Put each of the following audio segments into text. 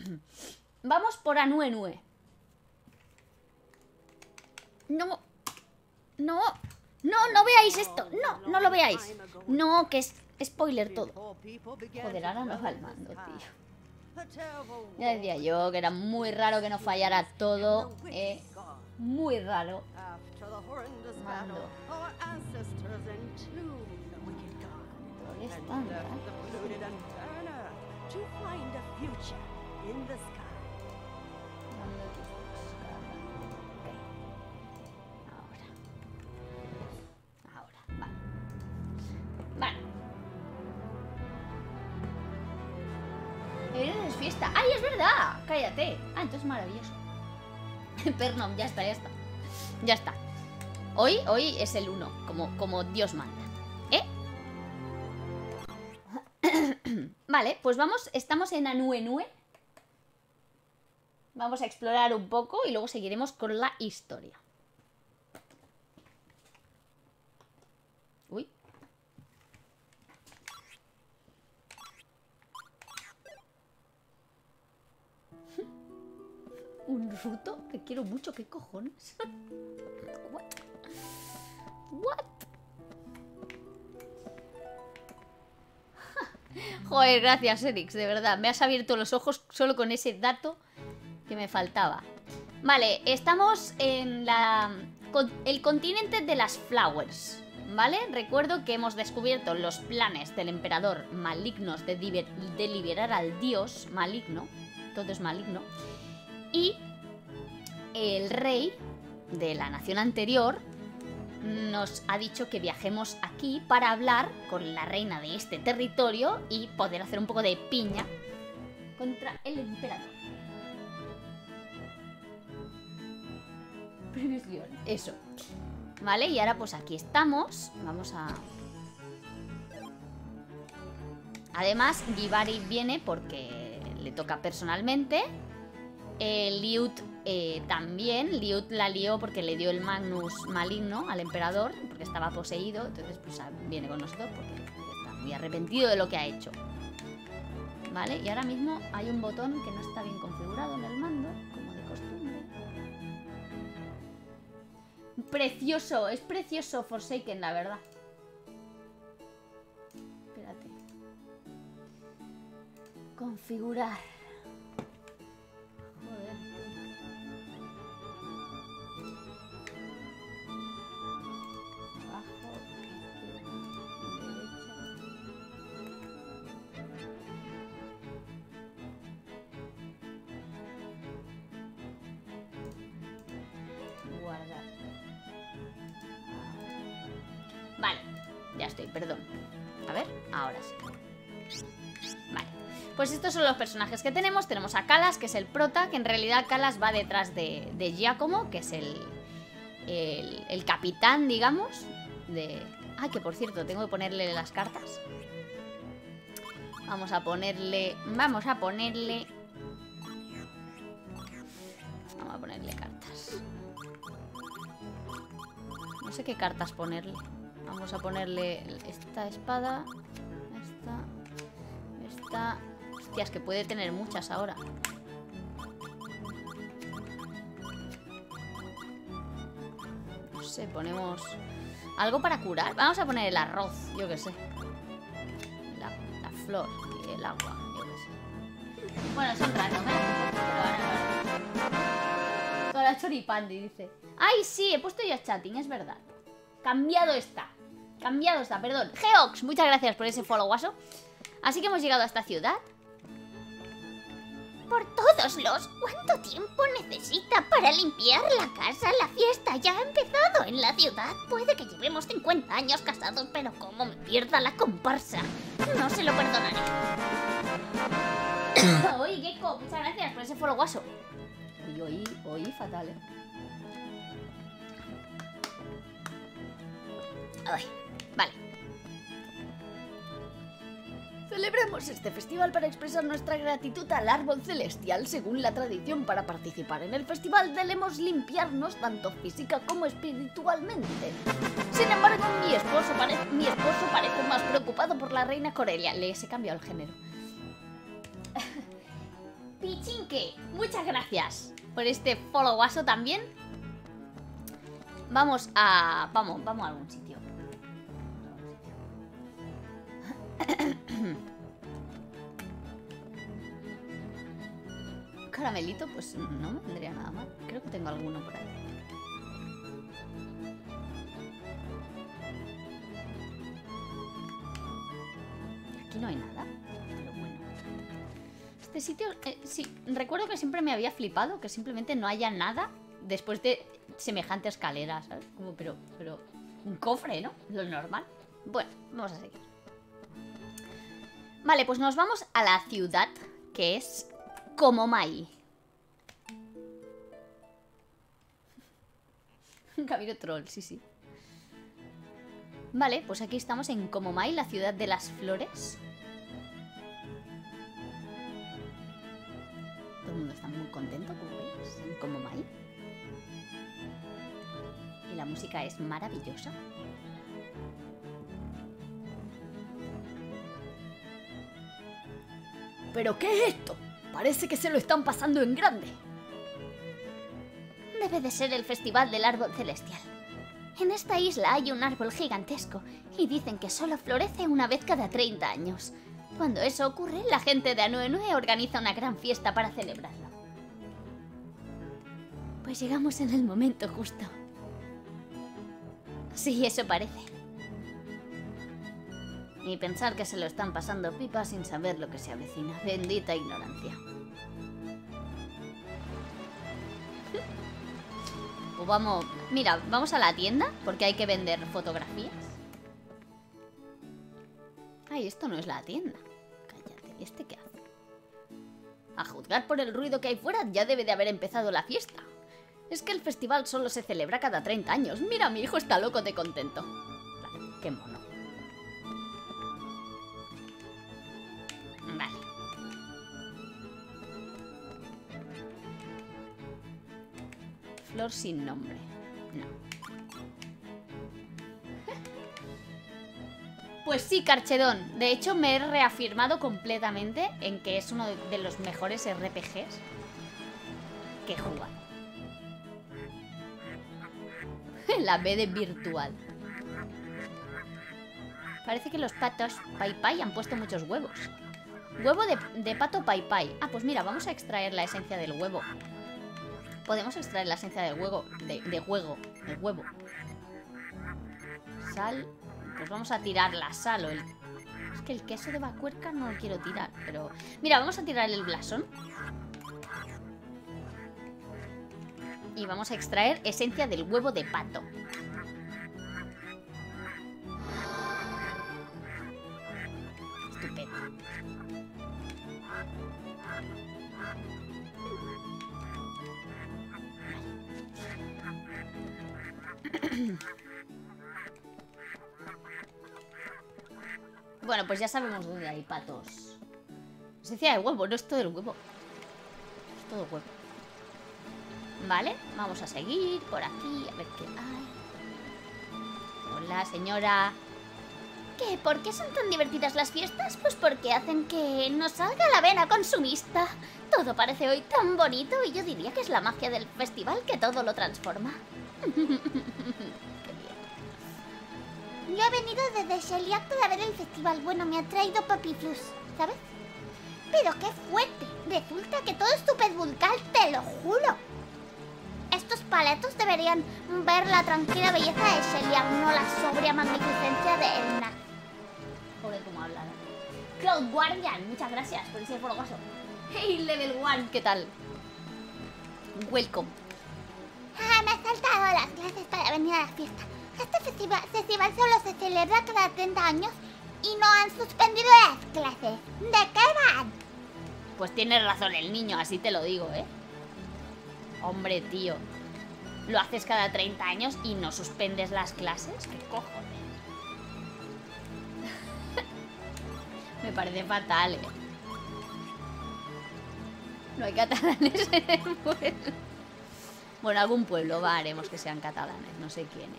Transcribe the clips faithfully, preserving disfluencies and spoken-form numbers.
Vamos por Anue Nue. No. No. No, no veáis esto. No, no lo veáis. No, que es spoiler todo. Joder, ahora no va el mando, tío. Ya decía yo que era muy raro que no fallara todo. Eh, muy raro. Mando. Control estándar. Vale. Es fiesta. ¡Ay, es verdad! Cállate. Ah, entonces maravilloso. Pernom, ya está, ya está. Ya está. Hoy, hoy es el uno, como, como Dios manda. ¿Eh? Vale, pues vamos, estamos en Anue Nue. Vamos a explorar un poco y luego seguiremos con la historia. Uy. Un ruto que quiero mucho, ¿qué cojones? What? What? Joder, gracias, Erix, de verdad. Me has abierto los ojos solo con ese dato que me faltaba. Vale, estamos en la el continente de las Flowers, ¿vale? Recuerdo que hemos descubierto los planes del emperador malignos de, de liberar al dios maligno. Todo es maligno. Y el rey de la nación anterior nos ha dicho que viajemos aquí para hablar con la reina de este territorio y poder hacer un poco de piña contra el emperador. Previsión, eso. Vale, y ahora pues aquí estamos. Vamos a... Además, Givari viene porque le toca personalmente. Eh, Liut eh, también. Liut la lió porque le dio el Magnus maligno al emperador, porque estaba poseído. Entonces pues viene con nosotros porque está muy arrepentido de lo que ha hecho. Vale, y ahora mismo hay un botón que no está bien configurado en el mando, como de costumbre. Precioso, es precioso Forsaken, la verdad. Espérate. Configurar. Joder. Abajo, derecha. Guardar. Vale, ya estoy, perdón. A ver, ahora sí. Vale, pues estos son los personajes que tenemos. Tenemos a Kalas, que es el prota, que en realidad Kalas va detrás de, de Giacomo, que es el, el, el capitán, digamos, de... Ah, que por cierto, tengo que ponerle las cartas. Vamos a ponerle... Vamos a ponerle... Vamos a ponerle cartas. No sé qué cartas ponerle. Vamos a ponerle esta espada. Esta. Esta. Hostias, que puede tener muchas ahora. No sé, ponemos... algo para curar. Vamos a poner el arroz, yo qué sé. La, la flor y el agua, yo qué sé. Bueno, son raros, ¿eh? Toda la choripandi, dice. Ay, sí, he puesto ya chatting, es verdad. Cambiado está. Cambiado está, perdón. Geox, muchas gracias por ese followazo. Así que hemos llegado a esta ciudad. Por todos los... ¿Cuánto tiempo necesita para limpiar la casa? La fiesta ya ha empezado en la ciudad. Puede que llevemos cincuenta años casados, pero como me pierda la comparsa, no se lo perdonaré. Oye, Gecko, muchas gracias por ese followazo. Oye, oye, oye, fatal, eh. Ay, vale. Celebremos este festival para expresar nuestra gratitud al árbol celestial. Según la tradición, para participar en el festival debemos limpiarnos tanto física como espiritualmente. Sin embargo, mi esposo, pare mi esposo parece más preocupado por la reina Corelia. Le he cambiado el género. Pichinque, muchas gracias por este followazo también. Vamos a... Vamos, vamos a algún sitio. Caramelito, pues no me tendría nada mal. Creo que tengo alguno por ahí. Aquí no hay nada, pero bueno. Este sitio, eh, sí, recuerdo que siempre me había flipado que simplemente no haya nada después de semejante escalera, ¿sabes? Como, pero, pero, un cofre, ¿no? Lo normal. Bueno, vamos a seguir. Vale, pues nos vamos a la ciudad, que es Komomai. Un camino troll, sí, sí. Vale, pues aquí estamos en Komomai, la ciudad de las flores. Todo el mundo está muy contento, como veis, en Komomai. Y la música es maravillosa. ¿Pero qué es esto? Parece que se lo están pasando en grande. Debe de ser el festival del árbol celestial. En esta isla hay un árbol gigantesco y dicen que solo florece una vez cada treinta años. Cuando eso ocurre, la gente de Anuenue organiza una gran fiesta para celebrarlo. Pues llegamos en el momento justo. Sí, eso parece. Y pensar que se lo están pasando pipa sin saber lo que se avecina. Bendita ignorancia. Pues vamos... Mira, vamos a la tienda porque hay que vender fotografías. Ay, esto no es la tienda. Cállate, ¿y este qué hace? A juzgar por el ruido que hay fuera, ya debe de haber empezado la fiesta. Es que el festival solo se celebra cada treinta años. Mira, mi hijo está loco de contento. Claro, qué mono. Vale. Flor sin nombre. No. Pues sí, Carchedón. De hecho, me he reafirmado completamente en que es uno de los mejores R P Gs que he jugado. La B de virtual. Parece que los patos Pai Pai han puesto muchos huevos. Huevo de, de pato Pai Pai. Ah, pues mira, vamos a extraer la esencia del huevo. Podemos extraer la esencia del huevo. De, de huevo. De huevo. Sal. Pues vamos a tirar la sal o el... Es que el queso de vacuerca no lo quiero tirar, pero... Mira, vamos a tirar el blasón. Y vamos a extraer esencia del huevo de pato. Estupendo. Bueno, pues ya sabemos dónde hay patos. Esencia de huevo, no es todo el huevo. Es todo huevo. Vale, vamos a seguir por aquí, a ver qué hay. Hola, señora. ¿Qué? ¿Por qué son tan divertidas las fiestas? Pues porque hacen que nos salga la vena consumista. Todo parece hoy tan bonito y yo diría que es la magia del festival que todo lo transforma. Yo he venido desde Sheliak para ver el festival. Bueno, me ha traído Papiflus, ¿sabes? Pero qué fuerte. Resulta que todo es tu pez vulcal, te lo juro. Estos paletos deberían ver la tranquila belleza de Sheliak, no la sobria magnificencia de Elna. Pobre como hablar. Cloud Guardian, muchas gracias por ese followazo. Hey, Level One, ¿qué tal? Welcome. Ah, me he saltado las clases para venir a la fiesta. Este festival, festival solo se celebra cada treinta años y no han suspendido las clases. ¿De qué van? Pues tienes razón el niño, así te lo digo, ¿eh? Hombre, tío. Lo haces cada treinta años y no suspendes las clases. ¿Qué cojones? Me parece fatal, ¿eh? No hay catalanes en el pueblo. Bueno, algún pueblo va, haremos que sean catalanes, no sé quiénes.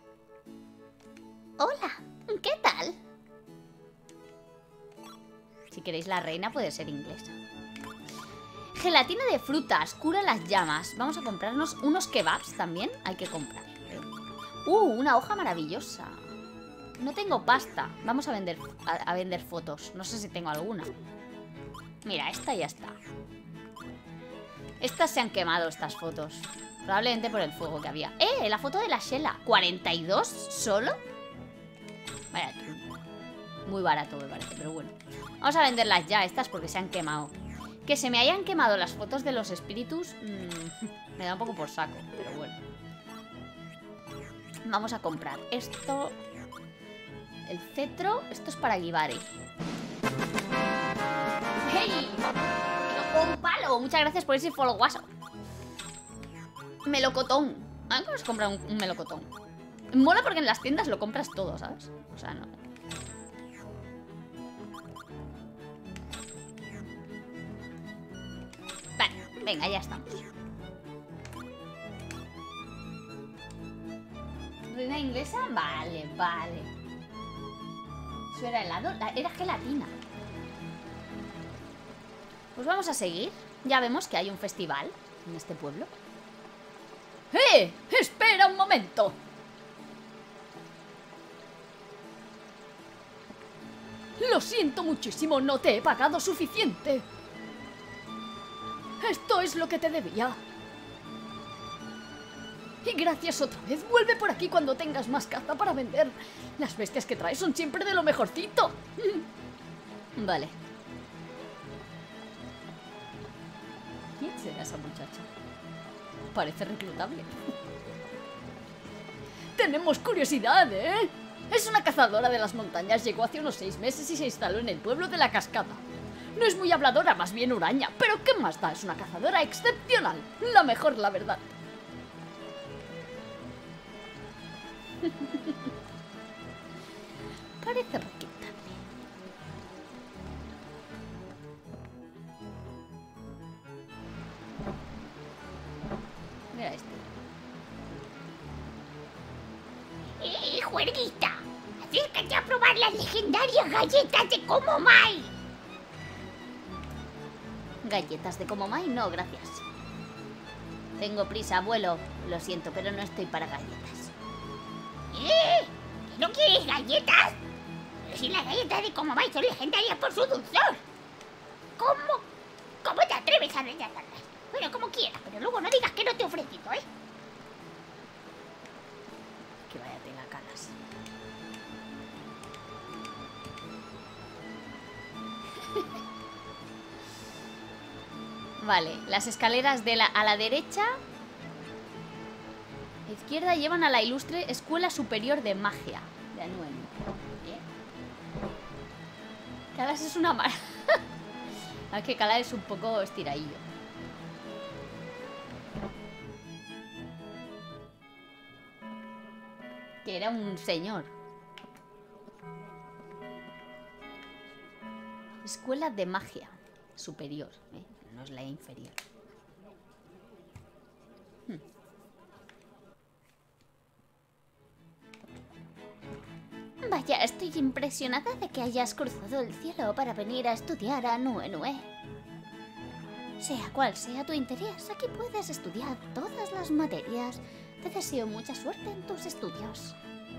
Hola, ¿qué tal? Si queréis la reina puede ser inglesa. Gelatina de frutas, cura las llamas. Vamos a comprarnos unos kebabs también. Hay que comprar. ¿eh? Uh, una hoja maravillosa. No tengo pasta. Vamos a vender, a, a vender fotos. No sé si tengo alguna. Mira, esta ya está. Estas se han quemado, estas fotos. Probablemente por el fuego que había. ¡Eh! La foto de la Shela. ¿cuarenta y dos solo? Vaya, muy barato me parece, pero bueno. Vamos a venderlas ya, estas, porque se han quemado. Que se me hayan quemado las fotos de los espíritus mmm, me da un poco por saco, pero bueno. Vamos a comprar esto. El cetro, esto es para Gibari. ¡Hey! ¡Un palo! Muchas gracias por ese follow, guaso. Melocotón. Ah, vamos a comprar un, un melocotón. Mola porque en las tiendas lo compras todo, ¿sabes? O sea, no. Vale, venga, ya estamos. ¿Reina inglesa? Vale, vale. ¿Eso era helado? Era gelatina. Pues vamos a seguir. Ya vemos que hay un festival en este pueblo. ¡Eh! ¡Espera un momento! Lo siento muchísimo, no te he pagado suficiente. Esto es lo que te debía. Y gracias otra vez. Vuelve por aquí cuando tengas más caza para vender. Las bestias que traes son siempre de lo mejorcito. Vale. ¿Quién será esa muchacha? Parece reclutable. Tenemos curiosidad, ¿eh? Es una cazadora de las montañas. Llegó hace unos seis meses y se instaló en el pueblo de la cascada. No es muy habladora, más bien huraña. Pero ¿qué más da? Es una cazadora excepcional. La mejor, la verdad. Parece reclutable. Mira este. ¡Eh, juerguita! Acércate a probar las legendarias galletas de Komomai. ¿Galletas de Komomai? No, gracias. Tengo prisa, abuelo. Lo siento, pero no estoy para galletas. ¿Eh? ¿No quieres galletas? Pero si las galletas de Komomai son legendarias por su dulzor. ¿Cómo? ¿Cómo te atreves a rechazarlas? Bueno, como quieras, pero luego no digas que no te he ofrecido, ¿eh? Que vaya tenga caras. Vale, las escaleras de la, a la derecha, a la izquierda, llevan a la ilustre Escuela Superior de Magia de Anuen. ¿Eh? Calas es una mara. Es que Calas es un poco estiradillo. Que era un señor. Escuela de Magia Superior, ¿eh? No es la inferior. Hmm. Vaya, estoy impresionada de que hayas cruzado el cielo para venir a estudiar a Nue Nue. Sea cual sea tu interés, aquí puedes estudiar todas las materias. Te deseo mucha suerte en tus estudios.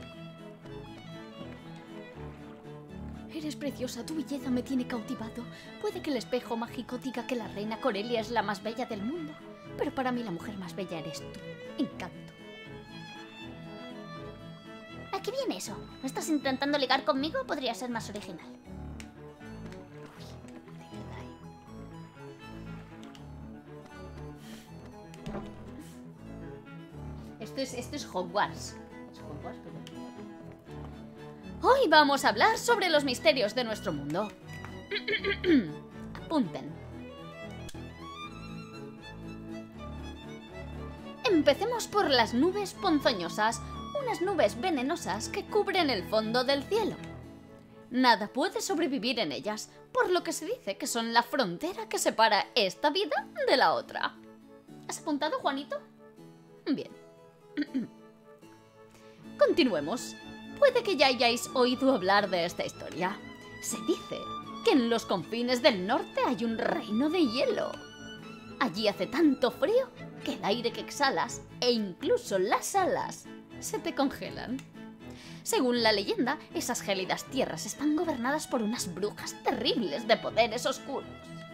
Eres preciosa, tu belleza me tiene cautivado. Puede que el espejo mágico diga que la reina Corelia es la más bella del mundo, pero para mí la mujer más bella eres tú. Encanto. ¿A qué viene eso? ¿No estás intentando ligar conmigo? Podría ser más original. Esto es, esto es Hogwarts. Es Hogwarts, pero... Hoy vamos a hablar sobre los misterios de nuestro mundo. Apunten. Empecemos por las nubes ponzoñosas, unas nubes venenosas que cubren el fondo del cielo. Nada puede sobrevivir en ellas, por lo que se dice que son la frontera que separa esta vida de la otra. ¿Has apuntado, Juanito? Bien. Continuemos. Puede que ya hayáis oído hablar de esta historia. Se dice que en los confines del norte hay un reino de hielo. Allí hace tanto frío que el aire que exhalas e incluso las alas se te congelan. Según la leyenda, esas gélidas tierras están gobernadas por unas brujas terribles de poderes oscuros.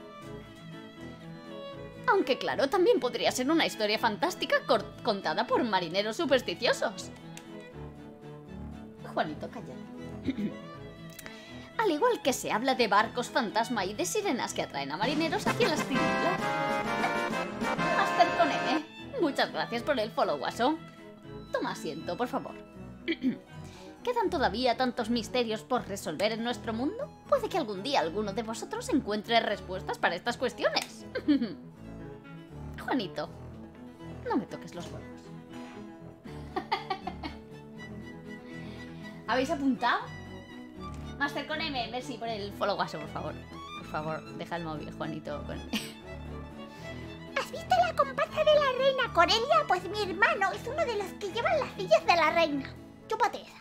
Aunque claro, también podría ser una historia fantástica contada por marineros supersticiosos. Juanito, cállate. Al igual que se habla de barcos fantasma y de sirenas que atraen a marineros hacia las tinieblas. Master con M, muchas gracias por el follow, guaso. Toma asiento, por favor. ¿Quedan todavía tantos misterios por resolver en nuestro mundo? Puede que algún día alguno de vosotros encuentre respuestas para estas cuestiones. Juanito, no me toques los huevos. ¿Habéis apuntado? Master con M, merci por el follow, guaso, por favor. Por favor, deja el móvil, Juanito. Con... ¿Has visto la comparsa de la reina Corelia? Pues mi hermano es uno de los que llevan las sillas de la reina. Chúpate esa.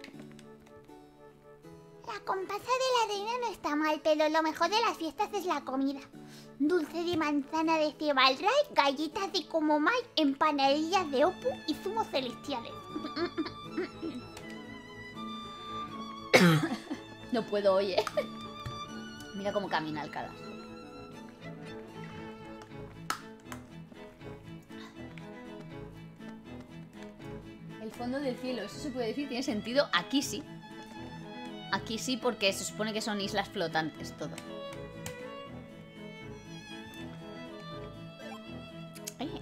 La comparsa de la reina no está mal, pero lo mejor de las fiestas es la comida. Dulce de manzana de cebalray, galletas de comomay, empanadillas de opu y zumos celestiales. No puedo, oye. Mira cómo camina Alcaraz. El fondo del cielo, eso se puede decir, tiene sentido. Aquí sí. Aquí sí, porque se supone que son islas flotantes todo. Oye.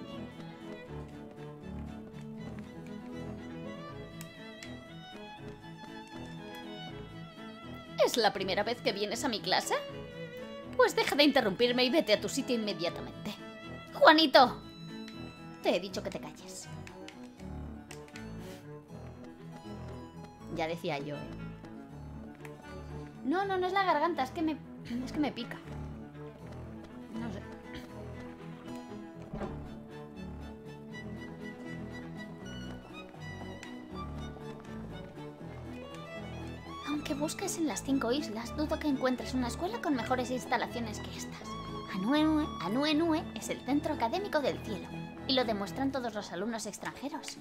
¿Es la primera vez que vienes a mi clase? Pues deja de interrumpirme y vete a tu sitio inmediatamente. ¡Juanito! Te he dicho que te calles. Ya decía yo, ¿eh? No, no, no es la garganta, es que me... es que me pica. No sé. Aunque busques en las cinco islas, dudo que encuentres una escuela con mejores instalaciones que estas. Anue Anue Nue es el centro académico del cielo, y lo demuestran todos los alumnos extranjeros.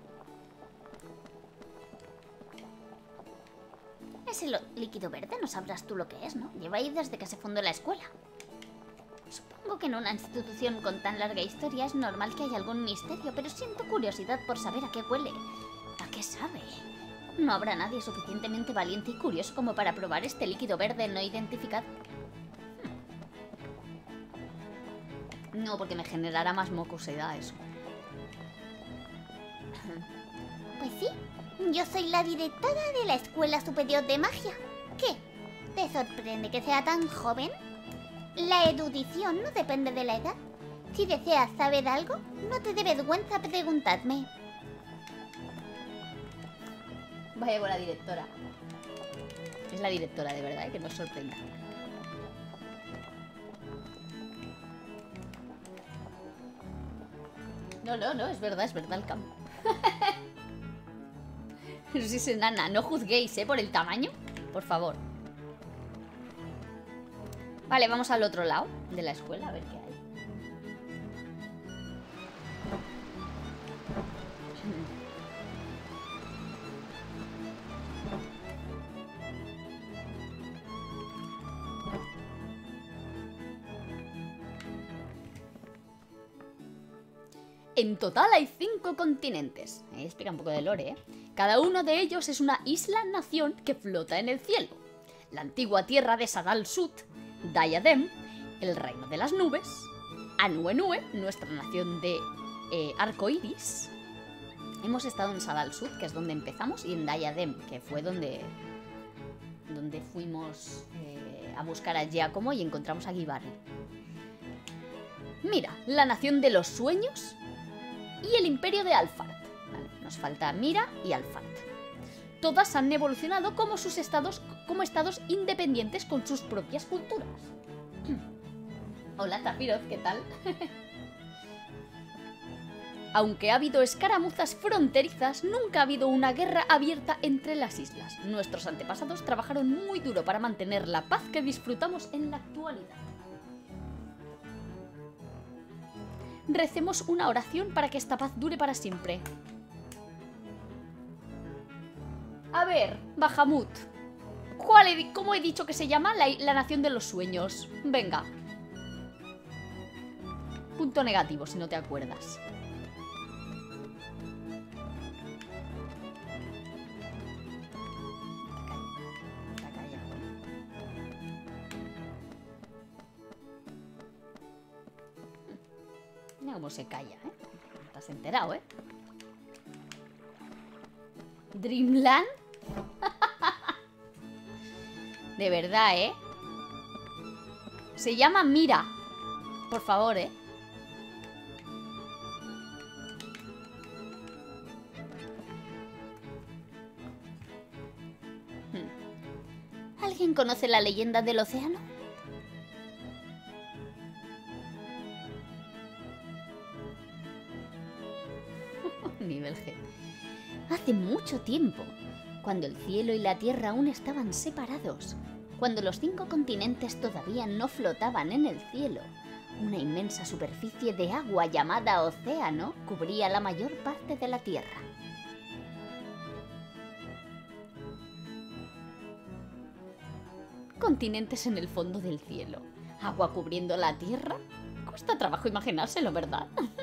Ese líquido verde no sabrás tú lo que es, ¿no? Lleva ahí desde que se fundó la escuela. Supongo que en una institución con tan larga historia es normal que haya algún misterio, pero siento curiosidad por saber a qué huele, a qué sabe. ¿No habrá nadie suficientemente valiente y curioso como para probar este líquido verde no identificado? Hmm. No, porque me generará más mocosidad eso. Pues sí, yo soy la directora de la Escuela Superior de Magia. ¿Qué? ¿Te sorprende que sea tan joven? La erudición no depende de la edad. Si deseas saber algo, no te dé vergüenza preguntarme. Vaya con la directora. Es la directora, de verdad, ¿eh? Que nos sorprenda. No, no, no, es verdad, es verdad el campo. No sé si es enana, no juzguéis, ¿eh? Por el tamaño, por favor. Vale, vamos al otro lado de la escuela, a ver qué hay. En total hay cinco continentes. Eh, explica un poco de lore, ¿eh? Cada uno de ellos es una isla-nación que flota en el cielo. La antigua tierra de Sadal Sud, Diadem, el reino de las nubes, Anue Nue, nuestra nación de eh, arcoiris. Hemos estado en Sadal Sud, que es donde empezamos, y en Diadem, que fue donde, donde fuimos eh, a buscar a Giacomo y encontramos a Gibarri. Mira, la nación de los sueños y el imperio de Alfard. Vale, nos falta Mira y Alfard. Todas han evolucionado como sus estados, como estados independientes con sus propias culturas. Hola, Tapiroz, ¿qué tal? Aunque ha habido escaramuzas fronterizas, nunca ha habido una guerra abierta entre las islas. Nuestros antepasados trabajaron muy duro para mantener la paz que disfrutamos en la actualidad. Recemos una oración para que esta paz dure para siempre. A ver, Bahamut. ¿Cuál he, ¿Cómo he dicho que se llama? La, la nación de los sueños. Venga. Punto negativo, si no te acuerdas. Mira cómo se calla, ¿eh? ¿Te has enterado, eh? ¿Dreamland? De verdad, ¿eh? Se llama Mira. Por favor, ¿eh? Hmm. ¿Alguien conoce la leyenda del océano? Nivel G. Hace mucho tiempo, cuando el cielo y la tierra aún estaban separados, cuando los cinco continentes todavía no flotaban en el cielo, una inmensa superficie de agua llamada océano cubría la mayor parte de la tierra. Continentes en el fondo del cielo, agua cubriendo la tierra. Cuesta trabajo imaginárselo, ¿verdad?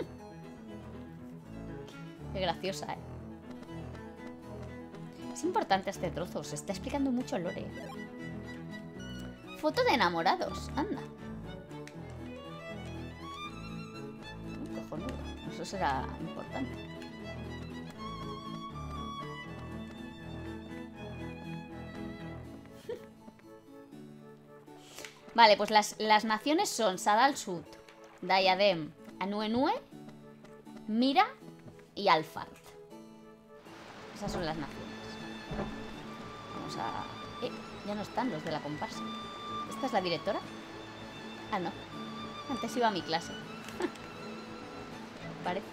Qué graciosa, ¿eh? Es importante este trozo, se está explicando mucho lore. Foto de enamorados, anda. Cojonudo, eso será importante. Vale, pues las, las naciones son Sadal Sud, Diadem, Anue-Nue, Mira y Alfard. Esas son las naciones. Vamos a... Eh, ya no están los de la comparsa. ¿Esta es la directora? Ah, no. Antes iba a mi clase. Parece.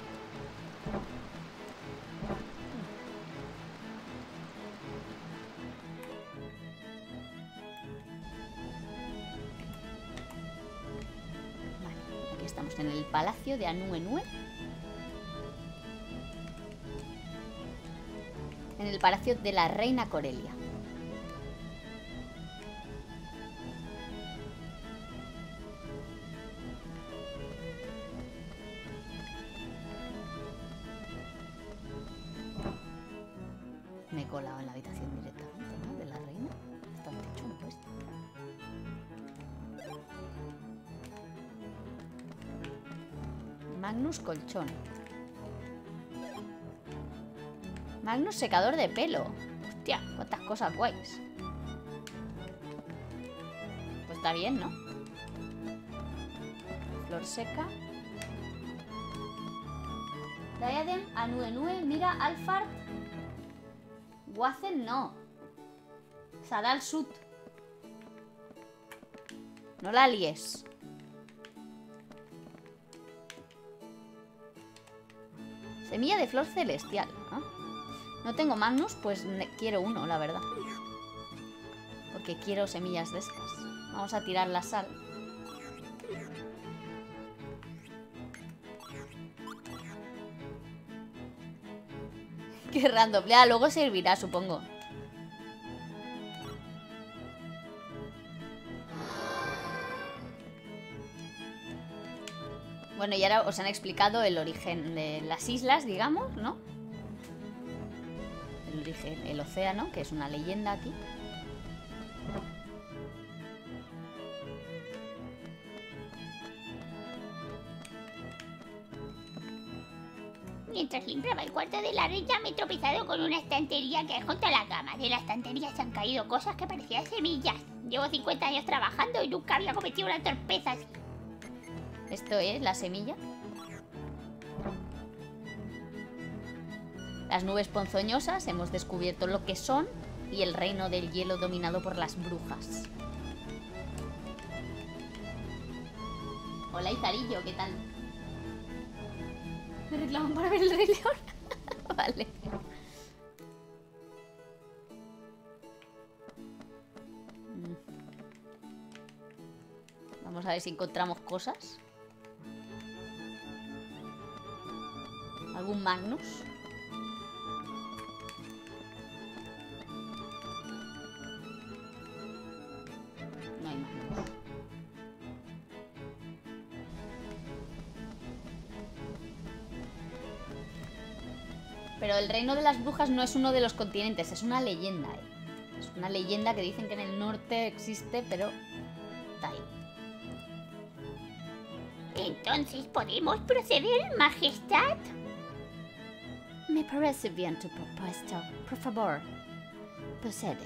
Vale, aquí estamos en el palacio de Anue-Nue. En el palacio de la reina Corelia. Me he colado en la habitación directamente, ¿no? De la reina. Bastante chungo esto. Magnus Colchón. Magnus secador de pelo. Hostia, cuántas cosas guays. Pues está bien, ¿no? Flor seca. Diadem, Anue-Nue, Mira, Alfard. Wazen no. Sadal Sud. No la líes. Semilla de flor celestial. ¿Ah? No tengo Magnus, pues quiero uno, la verdad. Porque quiero semillas de estas. Vamos a tirar la sal. Qué random. Ya, luego servirá, supongo. Bueno, y ahora os han explicado el origen de las islas, digamos, ¿no? El origen, el océano, que es una leyenda aquí. Mientras limpiaba el cuarto de la reina me he tropezado con una estantería que hay junto a la cama. De la estantería se han caído cosas que parecían semillas. Llevo cincuenta años trabajando y nunca había cometido una torpeza así. Esto es la semilla. Las nubes ponzoñosas, hemos descubierto lo que son, y el reino del hielo dominado por las brujas. Hola Izarillo, ¿qué tal? Me reclaman para ver el Rey León. Vale. Vamos a ver si encontramos cosas. ¿Algún Magnus? No hay Magnus. Pero el reino de las brujas no es uno de los continentes, es una leyenda, ¿eh? Es una leyenda que dicen que en el norte existe, pero está ahí. Entonces, ¿podemos proceder, Majestad? Me parece bien tu propuesta. Por favor, procede.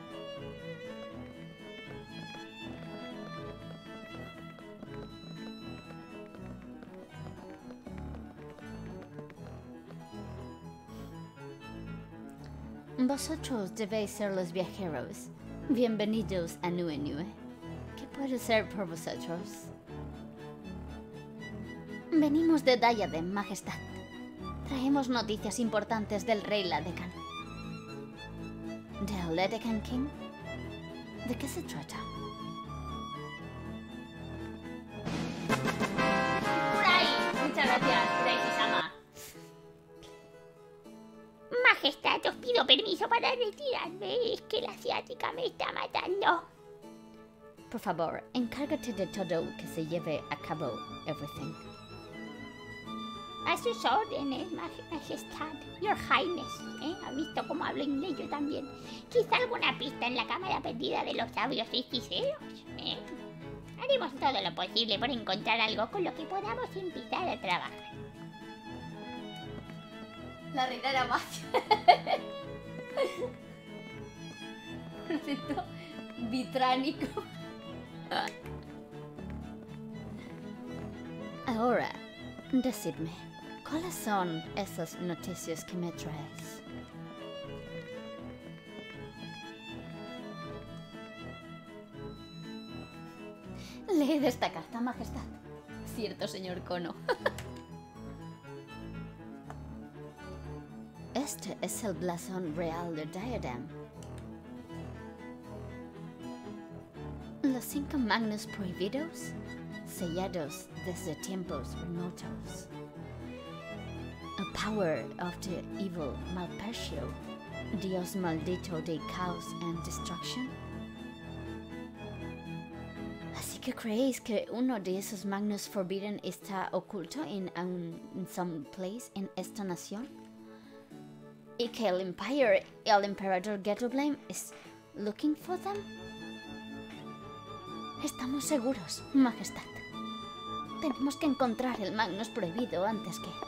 Vosotros debéis ser los viajeros. Bienvenidos a Nue Nue. ¿Qué puedo hacer por vosotros? Venimos de Diadem, Majestad. Traemos noticias importantes del rey Ladecan. ¿Del Ladecan King? ¿De qué se trata? ¡Kurai! Muchas gracias, Daisy-sama. Majestad, os pido permiso para retirarme. Es que la asiática me está matando. Por favor, encárgate de todo que se lleve a cabo everything. A sus órdenes, maj Majestad. Your Highness. ¿Eh? ¿Ha visto cómo hablo inglés yo también? Quizá alguna pista en la cámara perdida de los sabios hechiceros. ¿Eh? Haremos todo lo posible por encontrar algo con lo que podamos empezar a trabajar. La reina era más. Un acento vitránico. Ahora, decidme, ¿cuáles son esas noticias que me traes? Lee de esta carta, Majestad. Cierto, señor Kono. Este es el blasón real de Diadem. Los cinco Magnus prohibidos, sellados desde tiempos remotos. A power of the evil Malpercio, dios maldito de caos and destruction. Así que creéis que uno de esos Magnus Forbidden está oculto en un in some place en esta nación? ¿Y que el Empire, el Emperador Getoblame, is looking for them? Estamos seguros, Majestad. Tenemos que encontrar el Magnus prohibido antes que...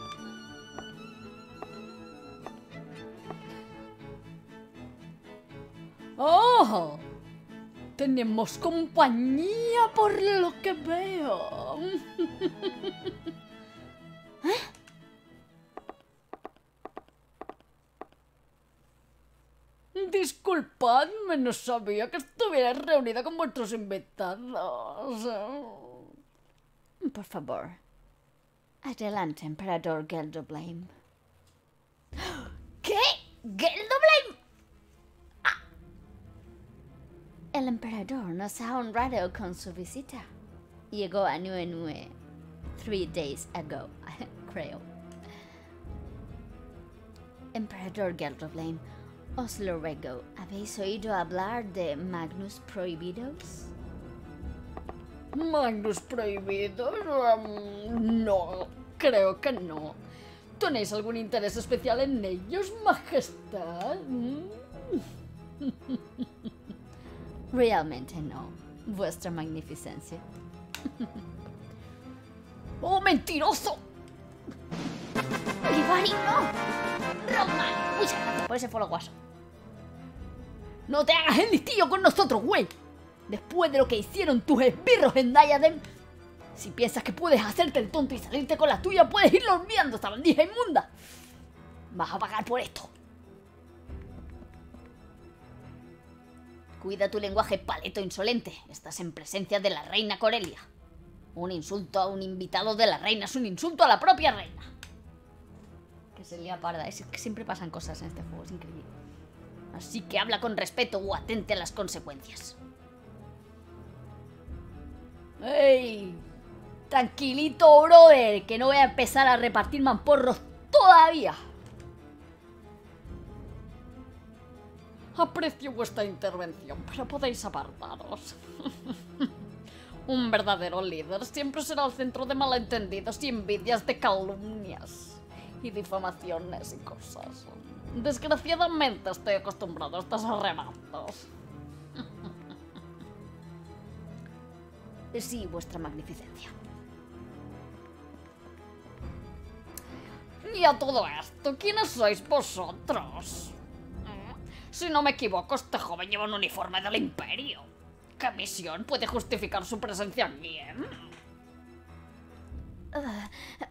¡Oh! Tenemos compañía por lo que veo. ¿Eh? Disculpadme, no sabía que estuvierais reunida con vuestros invitados. Por favor, adelante, Emperador Geldoblame. ¿Qué? ¿Geldoblame? Ah. El emperador nos ha honrado con su visita. Llegó a Nue Nue three days ago, creo. Emperador Geldoblame, os lo ruego, ¿habéis oído hablar de Magnus Prohibidos? ¿Magnus Prohibidos? Um, no, creo que no. ¿Tenéis algún interés especial en ellos, Majestad? Realmente no, vuestra magnificencia. ¡Oh, mentiroso! ¡Givari, no! ¡Rockman! Muchas gracias por ese follow guaso. ¡No te hagas el listillo con nosotros, güey! Después de lo que hicieron tus esbirros en Diadem, si piensas que puedes hacerte el tonto y salirte con la tuya, puedes irlo olvidando, esta bandija inmunda. Vas a pagar por esto. Cuida tu lenguaje, paleto insolente. Estás en presencia de la reina Corelia. Un insulto a un invitado de la reina es un insulto a la propia reina. Que se lía parda. Es que siempre pasan cosas en este juego, es increíble. Así que habla con respeto o atente a las consecuencias. ¡Ey! Tranquilito, brother, que no voy a empezar a repartir mamporros todavía. Aprecio vuestra intervención, pero podéis apartaros. Un verdadero líder siempre será el centro de malentendidos y envidias, de calumnias y difamaciones y cosas. Desgraciadamente estoy acostumbrado a estos arrebatos. Sí, vuestra magnificencia. Y a todo esto, ¿quiénes sois vosotros? Si no me equivoco, este joven lleva un uniforme del Imperio. ¿Qué misión puede justificar su presencia aquí? Uh,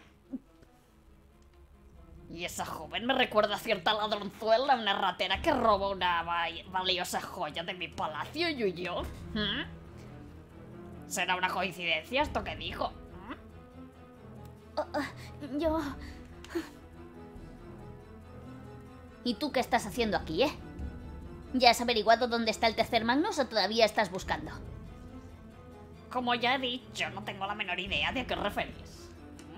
y esa joven me recuerda a cierta ladronzuela, una ratera que roba una valiosa joya de mi palacio, y huyó. ¿Mm? ¿Será una coincidencia esto que dijo? ¿Mm? Uh, uh, yo... ¿Y tú qué estás haciendo aquí, eh? ¿Ya has averiguado dónde está el tercer Magnus o todavía estás buscando? Como ya he dicho, no tengo la menor idea de a qué os referís.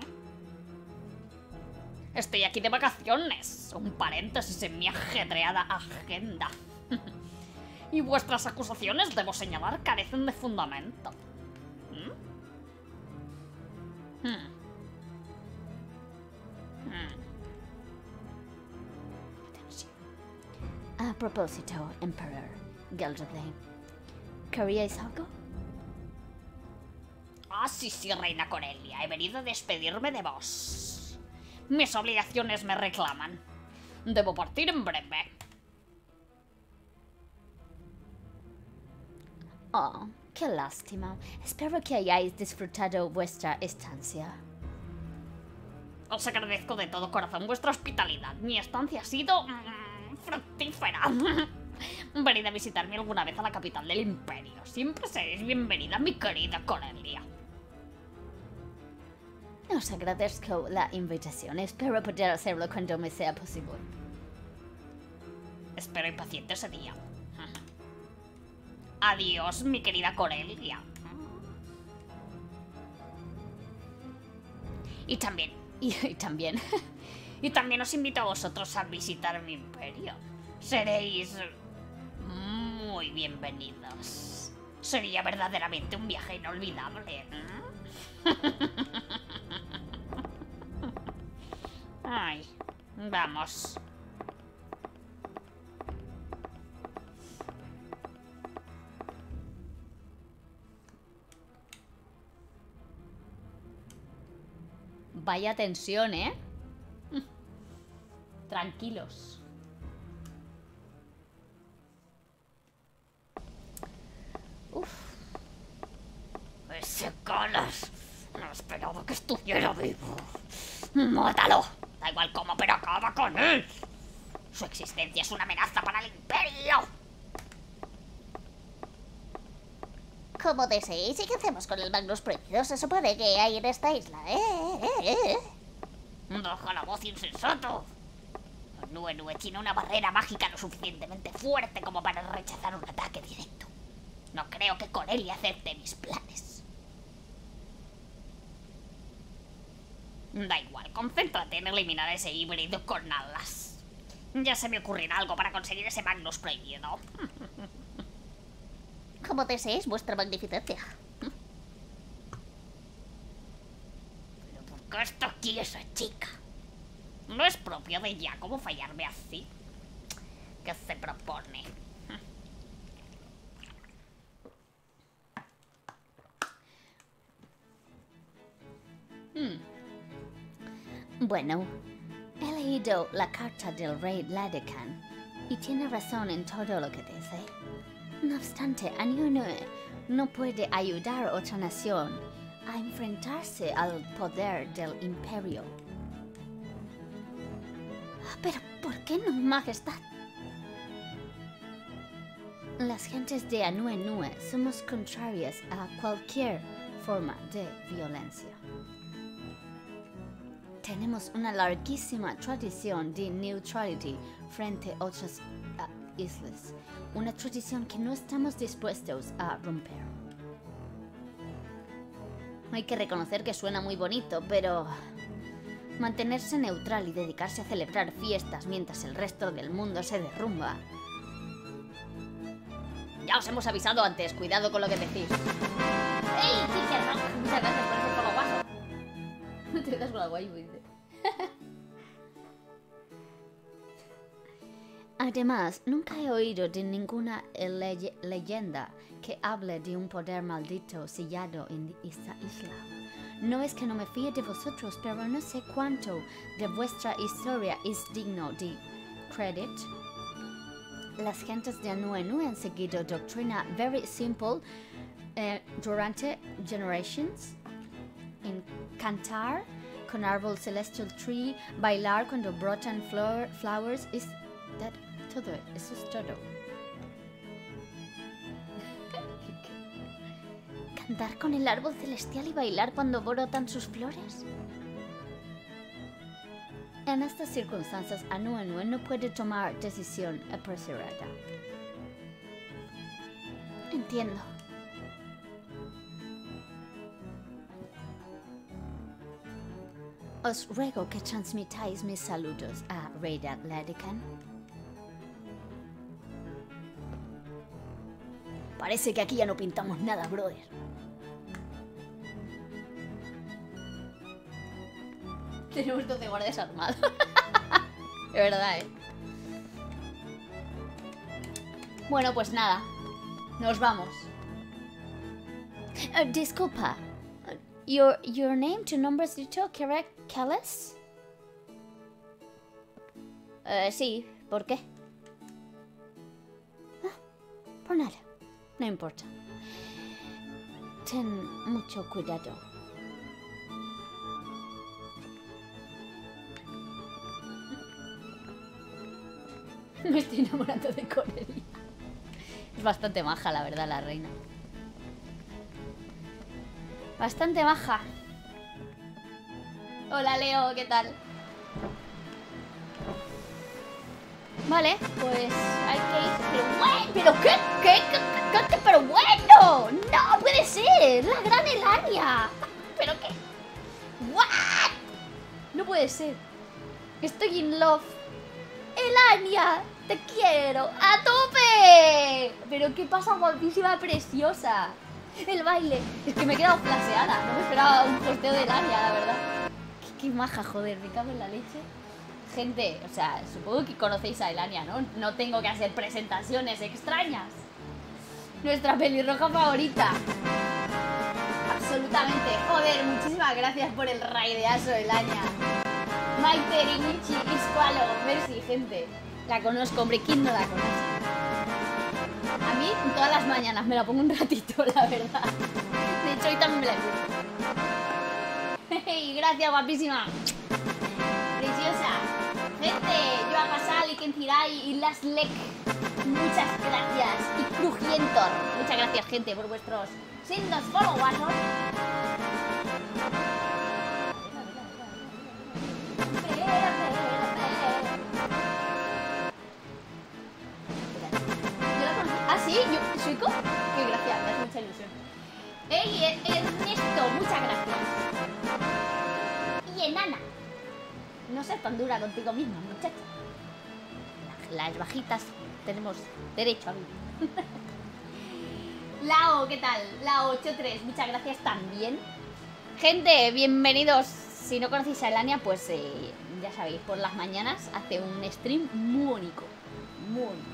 Estoy aquí de vacaciones. Un paréntesis en mi ajetreada agenda. Y vuestras acusaciones, debo señalar, carecen de fundamento. ¿Mm? Hmm. Hmm. A propósito, Emperor Gelderblane, ¿queríais algo? Ah, sí, sí, Reina Corelia. He venido a despedirme de vos. Mis obligaciones me reclaman. Debo partir en breve. Oh, qué lástima. Espero que hayáis disfrutado vuestra estancia. Os agradezco de todo corazón vuestra hospitalidad. Mi estancia ha sido... fructífera. Venid a visitarme alguna vez a la capital del Imperio. Siempre seréis bienvenida, mi querida Corelia. Os agradezco la invitación. Espero poder hacerlo cuando me sea posible. Espero impaciente ese día. Adiós, mi querida Corelia. Y también, y, y también... Y también os invito a vosotros a visitar mi imperio. Seréis muy bienvenidos. Sería verdaderamente un viaje inolvidable. Ay, vamos. Vaya tensión, ¿eh? Tranquilos. Uf. Ese Calas. No esperaba que estuviera vivo. ¡Mátalo! Da igual cómo, pero acaba con él. Su existencia es una amenaza para el Imperio. Como deseéis, ¿y qué hacemos con el Magnus prohibido? Se supone que hay en esta isla, ¿eh? ¿Eh? ¿Eh? Deja la voz, insensato. Nue Nue tiene una barrera mágica lo suficientemente fuerte como para rechazar un ataque directo. No creo que Corelia acepte mis planes. Da igual, concéntrate en eliminar a ese híbrido con alas. Ya se me ocurrirá algo para conseguir ese Magnus prohibido. Como deseéis, vuestra magnificencia. ¿Pero por qué está aquí esa chica? No es propio de Giacomo fallarme así. ¿Qué se propone? Hmm. Bueno, he leído la carta del rey Ladecan y tiene razón en todo lo que dice. No obstante, Nue Nue no puede ayudar a otra nación a enfrentarse al poder del Imperio. Pero, ¿por qué no, Majestad? Las gentes de Nue Nue somos contrarias a cualquier forma de violencia. Tenemos una larguísima tradición de neutrality frente a otras uh, islas. Una tradición que no estamos dispuestos a romper. Hay que reconocer que suena muy bonito, pero... mantenerse neutral y dedicarse a celebrar fiestas mientras el resto del mundo se derrumba. Ya os hemos avisado antes, cuidado con lo que decís. ¡Ey, Teacher Rock! Muchas gracias por ese follow guaso. No te das con la guay, dice. Además, nunca he oído de ninguna leye leyenda que hable de un poder maldito sellado en esta isla. No es que no me fíe de vosotros, pero no sé cuánto de vuestra historia es digno de crédito. Las gentes de Anu-Anu han seguido doctrina very simple eh, durante generations. En cantar con árbol celestial tree, bailar cuando brotan flower, flowers, es that, todo, eso es todo. ¿Cantar con el árbol celestial y bailar cuando brotan sus flores? En estas circunstancias, Anu-Anu no puede tomar decisión apresurada. Entiendo. Os ruego que transmitáis mis saludos a Radiant Ladican. Parece que aquí ya no pintamos nada, brother. Tenemos doce guardias armados. De verdad, ¿eh? Bueno, pues nada. Nos vamos. Uh, disculpa. Your, your name, tu nombre es dicho, correct, Kellis? Uh, sí, ¿por qué? Ah, por nada. No importa. Ten mucho cuidado. Me estoy enamorando de Cornelia. Es bastante maja, la verdad, la reina. Bastante maja. Hola, Leo, ¿qué tal? Vale, pues hay que ir. Pero bueno, pero qué, qué, qué, qué, qué, pero bueno. No puede ser, la gran Elania. Pero qué. What? No puede ser. Estoy in love. Elania, te quiero a tope. Pero qué pasa, guapísima, preciosa. El baile. Es que me he quedado flaseada. No me esperaba un posteo de Elania, la verdad. Qué, qué maja, joder, me cago en la leche. Gente, o sea, supongo que conocéis a Elania, ¿no? No tengo que hacer presentaciones extrañas. Nuestra pelirroja favorita. Absolutamente. Joder, muchísimas gracias por el raideazo, Elania. Maite, Rinichi, Isqualo, merci, gente. La conozco, hombre, ¿quién no la conoce? A mí, todas las mañanas me la pongo un ratito, la verdad. De hecho, hoy también me la he hey, gracias, guapísima. Preciosa. Gente, yo a pasar y quien tirai y las lec. Muchas gracias. Y crujientor. Muchas gracias, gente, por vuestros sendos followers. ¿Ah, sí? ¿Yo, ¿Suico? Qué gracia, me hace mucha ilusión. Ey, Ernesto, muchas gracias. Y enana. No seas tan dura contigo misma, muchacha. Las bajitas tenemos derecho a vivir. Lao, ¿qué tal? Lao ochenta y tres, muchas gracias también. Gente, bienvenidos. Si no conocéis a Elania, pues eh, ya sabéis, por las mañanas hace un stream muy bonito. Muy bonito.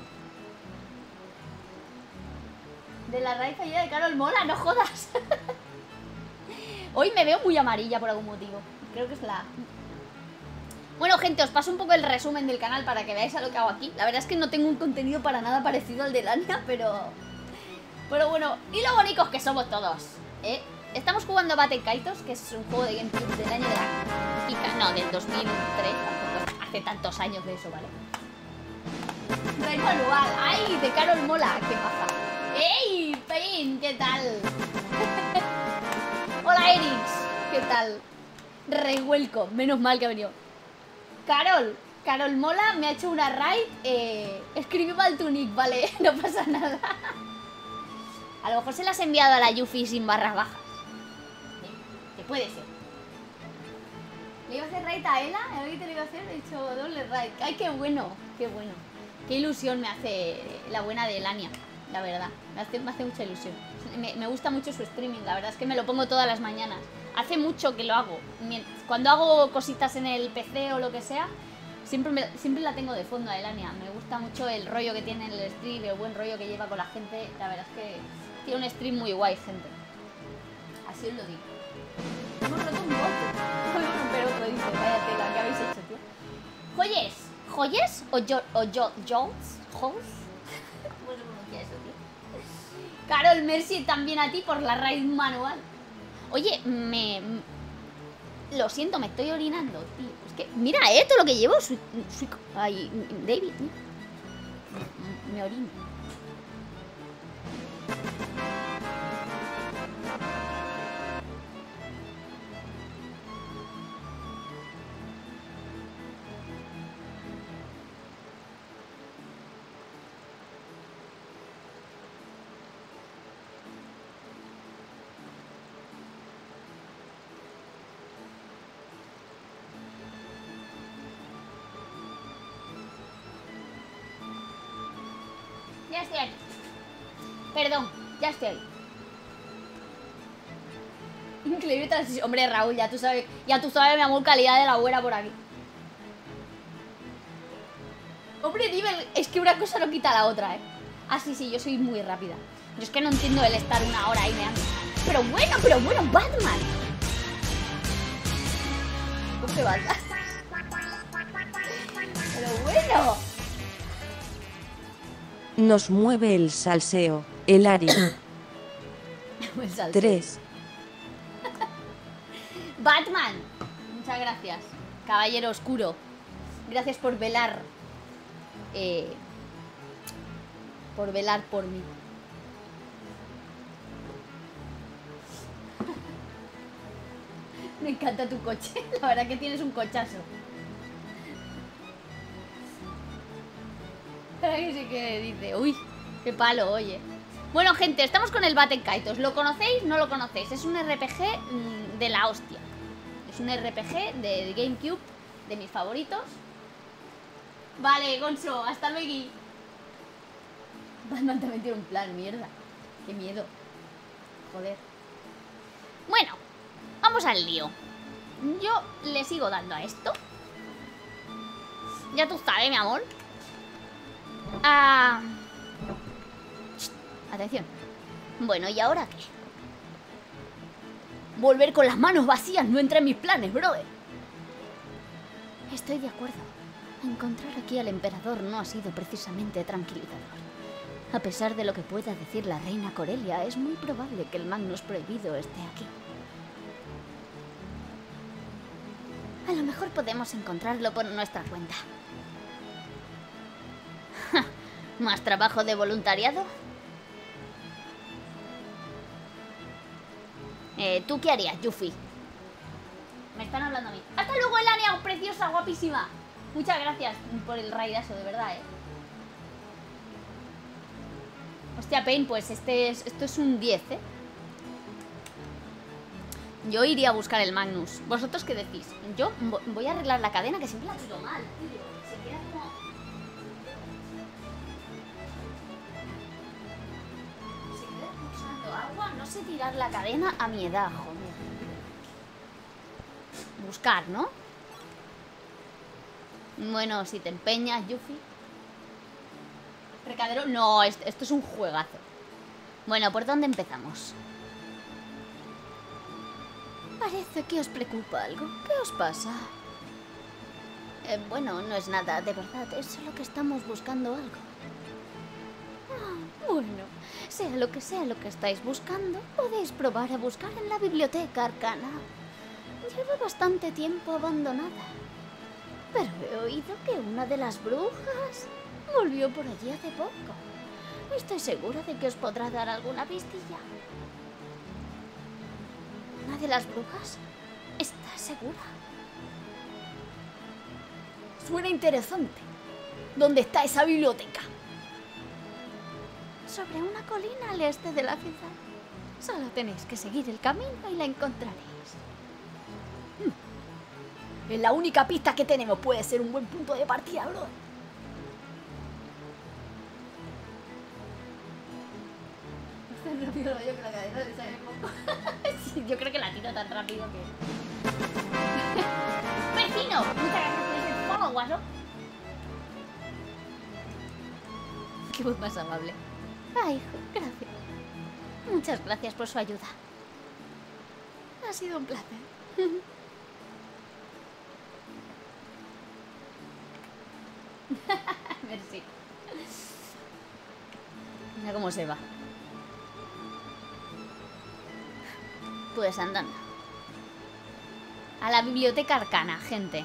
De la raíz fallida de Carol Mola, no jodas. Hoy me veo muy amarilla por algún motivo. Creo que es la... Bueno, gente, os paso un poco el resumen del canal para que veáis a lo que hago aquí. La verdad es que no tengo un contenido para nada parecido al de Elania, pero... Pero bueno, y lo bonitos que somos todos, ¿eh? Estamos jugando Battle Kaitos, que es un juego de GameCube del año de la... Pica, no, del dos mil tres, tampoco hace tantos años de eso, ¿vale? Rey manual, ¡ay! De Carol Mola, qué pasa. ¡Ey! Pain, ¿qué tal? Hola, Erix, ¿qué tal? Revuelco. Menos mal que ha venido. Carol. Carol Mola me ha hecho una raid. Eh, escribí mal tu nick, vale. No pasa nada. A lo mejor se las he enviado a la Yuffie sin barras bajas. Que puede ser. ¿Le iba a hacer raid a Ela? ¿A qué te le iba a hacer? He dicho doble raid. Ay, qué bueno. Qué bueno. Qué ilusión me hace la buena de Elania. La verdad. Me hace, me hace mucha ilusión. Me, me gusta mucho su streaming. La verdad es que me lo pongo todas las mañanas. Hace mucho que lo hago. Cuando hago cositas en el P C o lo que sea, siempre, me, siempre la tengo de fondo a Elania. Me gusta mucho el rollo que tiene en el stream, el buen rollo que lleva con la gente. La verdad es que tiene un stream muy guay, gente. Así os lo digo. Hemos roto un bot. Voy a romper otro, dice. Vaya tela, ¿qué habéis hecho, tío? ¿Joyes? ¿Joyes? ¿O yo, o yo, Jones? ¿Jones? ¿Cómo se pronuncia eso, tío? Carol, merci también a ti por la raid manual. Oye, me... Lo siento, me estoy orinando, tío. Es que, mira, eh, todo lo que llevo. Soy, soy, ay, David, tío. Me orino. Ya estoy aquí. Perdón, ya estoy ahí. Increíble transición. Hombre, Raúl, ya tú sabes, ya tú sabes, mi amor, calidad de la buena por aquí. Hombre, Nivel, es que una cosa no quita la otra, ¿eh? Ah, sí, sí, yo soy muy rápida. Yo es que no entiendo el estar una hora ahí meando. Pero bueno, pero bueno, Batman. ¿Cómo que Batman? Pero bueno. Nos mueve el salseo, el área. El salseo. tres. Batman. Muchas gracias. Caballero oscuro. Gracias por velar. Eh, por velar por mí. Me encanta tu coche. La verdad que tienes un cochazo. Ay, sí que dice, uy, qué palo, oye. Bueno, gente, estamos con el Baten Kaitos. ¿Lo conocéis? ¿No lo conocéis? Es un R P G mmm, de la hostia. Es un R P G de GameCube, de mis favoritos. Vale, Gonzo, hasta luego. Batman también tiene un plan, mierda. Qué miedo. Joder. Bueno, vamos al lío. Yo le sigo dando a esto. Ya tú sabes, mi amor. Ah... Atención. Bueno, ¿y ahora qué? Volver con las manos vacías no entra en mis planes, brother. Estoy de acuerdo. Encontrar aquí al emperador no ha sido precisamente tranquilizador. A pesar de lo que pueda decir la reina Corelia, es muy probable que el Magnus prohibido esté aquí. A lo mejor podemos encontrarlo por nuestra cuenta. ¿Más trabajo de voluntariado? Eh, ¿Tú qué harías, Yuffie? Me están hablando a mí. ¡Hasta luego, Elania! ¡Preciosa, guapísima! Muchas gracias por el raidazo, de verdad, ¿eh? Hostia, Pain, pues este es, esto es un diez, ¿eh? Yo iría a buscar el Magnus. ¿Vosotros qué decís? Yo voy a arreglar la cadena, que siempre la tiro mal, tío. Se queda como... Se queda pulsando agua. No sé tirar la cadena a mi edad, joder. Buscar, ¿no? Bueno, si te empeñas, Yuffie. Recadero... No, esto, esto es un juegazo. Bueno, ¿por dónde empezamos? Parece que os preocupa algo. ¿Qué os pasa? Eh, bueno, no es nada, de verdad. Es solo que estamos buscando algo. Ah, bueno, sea lo que sea lo que estáis buscando, podéis probar a buscar en la biblioteca arcana. Lleva bastante tiempo abandonada. Pero he oído que una de las brujas volvió por allí hace poco. Estoy segura de que os podrá dar alguna pistilla. ¿Una de las brujas? ¿Estás segura. Suena interesante. ¿Dónde está esa biblioteca? Sobre una colina al este de la ciudad. Solo tenéis que seguir el camino y la encontraréis. Hmm. Es la única pista que tenemos. Puede ser un buen punto de partida, bro. Rápido, yo creo que la cadena le sale poco. Sí, yo creo que la tiro tan rápido que... ¡Vecino! Muchas gracias por ese follow, guaso. Qué voz más amable. Ay, hijo, gracias. Muchas gracias por su ayuda. Ha sido un placer. Merci. Mira cómo se va. Pues andando. A la biblioteca arcana, gente.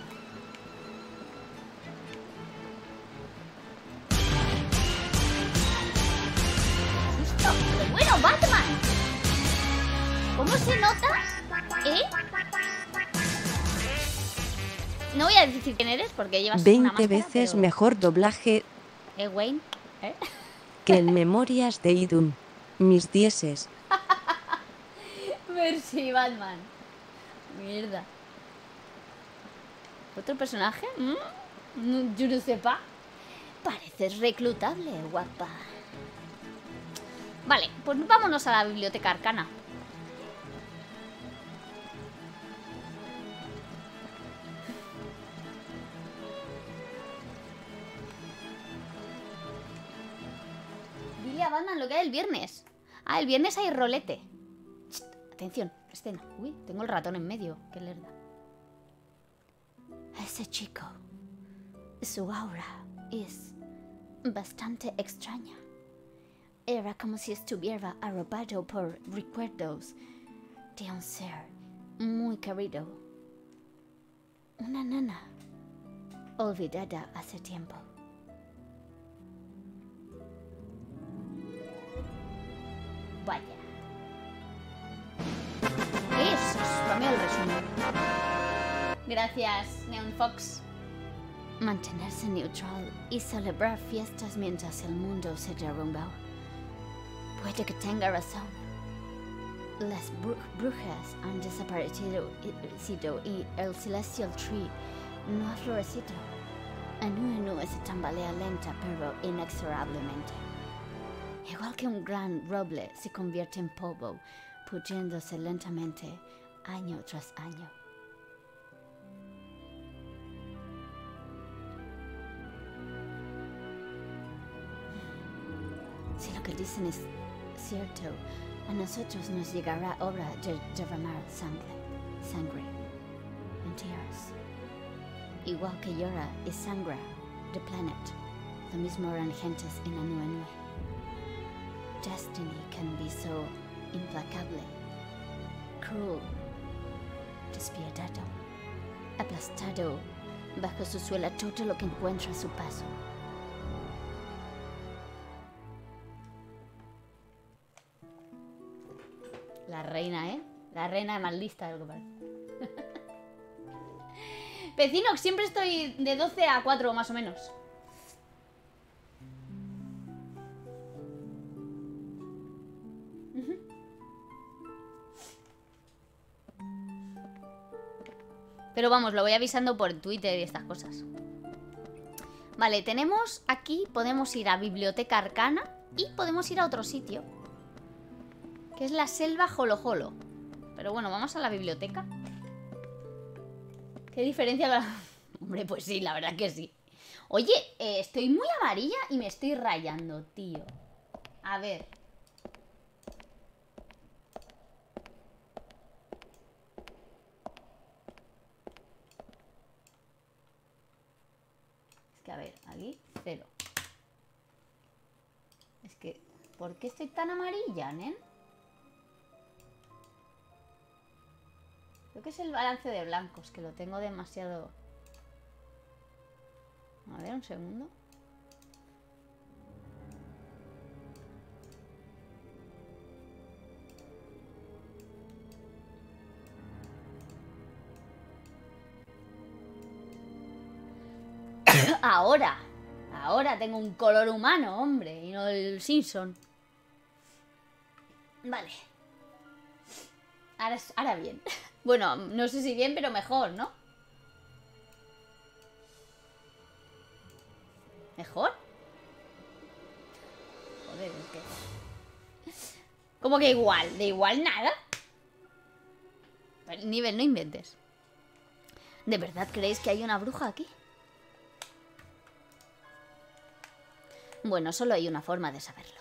¡Listo! ¡Pero bueno, Batman! ¿Cómo se nota? ¿Eh? No voy a decir quién eres porque llevas una máscara, veinte veces pero... mejor doblaje ¿Eh, Wayne? ¿Eh? que en Memorias de Idun. Mis dieces. Merci, Batman. Mierda. ¿Otro personaje? ¿Mm? Yo no sé pas. Pareces reclutable, guapa. Vale, pues vámonos a la biblioteca arcana. Dile a Batman lo que hay el viernes. Ah, el viernes hay rolete. Chst, atención, escena. Uy, tengo el ratón en medio. Qué lerda. Ese chico, su aura es bastante extraña. Era como si estuviera arropado por recuerdos de un ser muy querido. Una nana olvidada hace tiempo. Vaya. Eso es para mí el resumen. Gracias, Neon Fox. Mantenerse neutral y celebrar fiestas mientras el mundo se derrumba. Puede que tenga razón. Las bru brujas han desaparecido y el Celestial Tree no ha florecido. Anu Anu se tambalea lenta pero inexorablemente. Igual que un gran roble se convierte en polvo, pudriéndose lentamente año tras año. Si lo que dicen es cierto, a nosotros nos llegará hora de derramar sangre, sangre, and tears. Igual que llora y sangra the planet, lo mismo harán gentes en Anu Anu. Destiny can be so implacable, cruel, despiadado, aplastado bajo su suela todo lo que encuentra a su paso. La reina, ¿eh? La reina es más lista de lo que parece. Vecino, siempre estoy de doce a cuatro más o menos. Pero vamos, lo voy avisando por Twitter y estas cosas. Vale, tenemos aquí, podemos ir a Biblioteca Arcana y podemos ir a otro sitio, que es la selva Jolo Jolo. Pero bueno, vamos a la biblioteca. ¿Qué diferencia la...? Hombre, pues sí, la verdad que sí. Oye, eh, estoy muy amarilla y me estoy rayando, tío. A ver. Es que a ver, aquí, cero. Es que, ¿por qué estoy tan amarilla, nen? Creo que es el balance de blancos, que lo tengo demasiado... A ver, un segundo. ahora. Ahora tengo un color humano, hombre, y no el Simpson. Vale. Ahora, ahora bien. Bueno, no sé si bien, pero mejor, ¿no? ¿Mejor? Joder, es que... ¿Cómo que igual? ¿De igual nada? Nivel, no inventes. ¿De verdad creéis que hay una bruja aquí? Bueno, solo hay una forma de saberlo.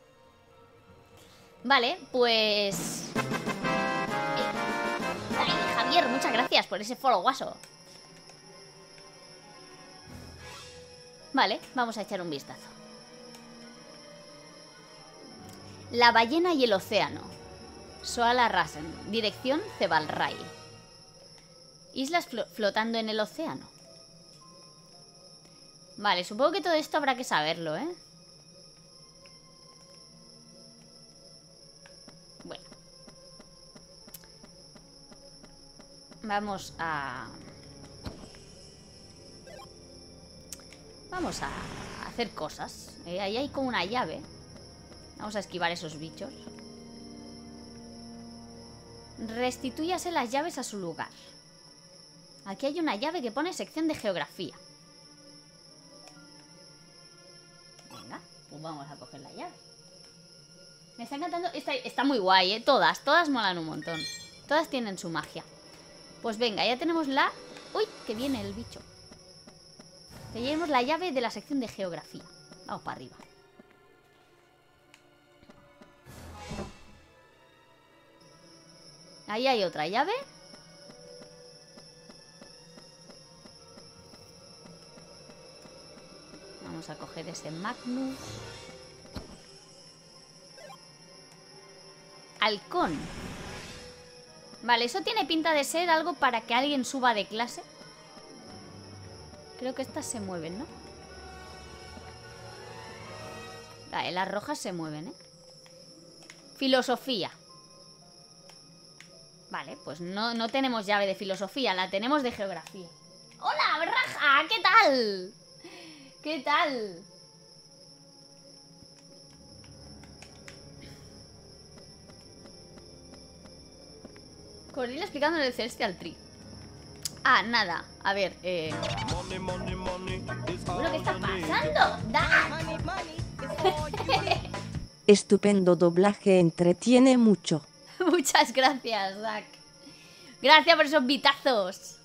Vale, pues... Eh, ay, Javier, muchas gracias por ese follow guaso. Vale, vamos a echar un vistazo. La ballena y el océano. Soala Rasen. Dirección Cebalray. Islas flo- flotando en el océano. Vale, supongo que todo esto habrá que saberlo, ¿eh? Bueno. Vamos a... Vamos a hacer cosas. Eh, ahí hay como una llave. Vamos a esquivar esos bichos. Restitúyase las llaves a su lugar. Aquí hay una llave que pone sección de geografía. Venga, pues vamos a coger la llave. Me está encantando. Está, está muy guay, ¿eh? Todas, todas molan un montón. Todas tienen su magia. Pues venga, ya tenemos la... ¡Uy! Que viene el bicho. Que llevemos la llave de la sección de geografía. Vamos para arriba. Ahí hay otra llave. Vamos a coger ese Magnus. Halcón. Vale, eso tiene pinta de ser algo para que alguien suba de clase. Creo que estas se mueven, ¿no? Vale, las rojas se mueven, ¿eh? Filosofía. Vale, pues no, no tenemos llave de filosofía, la tenemos de geografía. ¡Hola, Raja! ¿Qué tal? ¿Qué tal? Cordelia explicando el Celestial Tree. Ah, nada. A ver, eh... ¿Pero qué está pasando? ¡Da! Estupendo doblaje, entretiene mucho. Muchas gracias, Zach. Gracias por esos vitazos.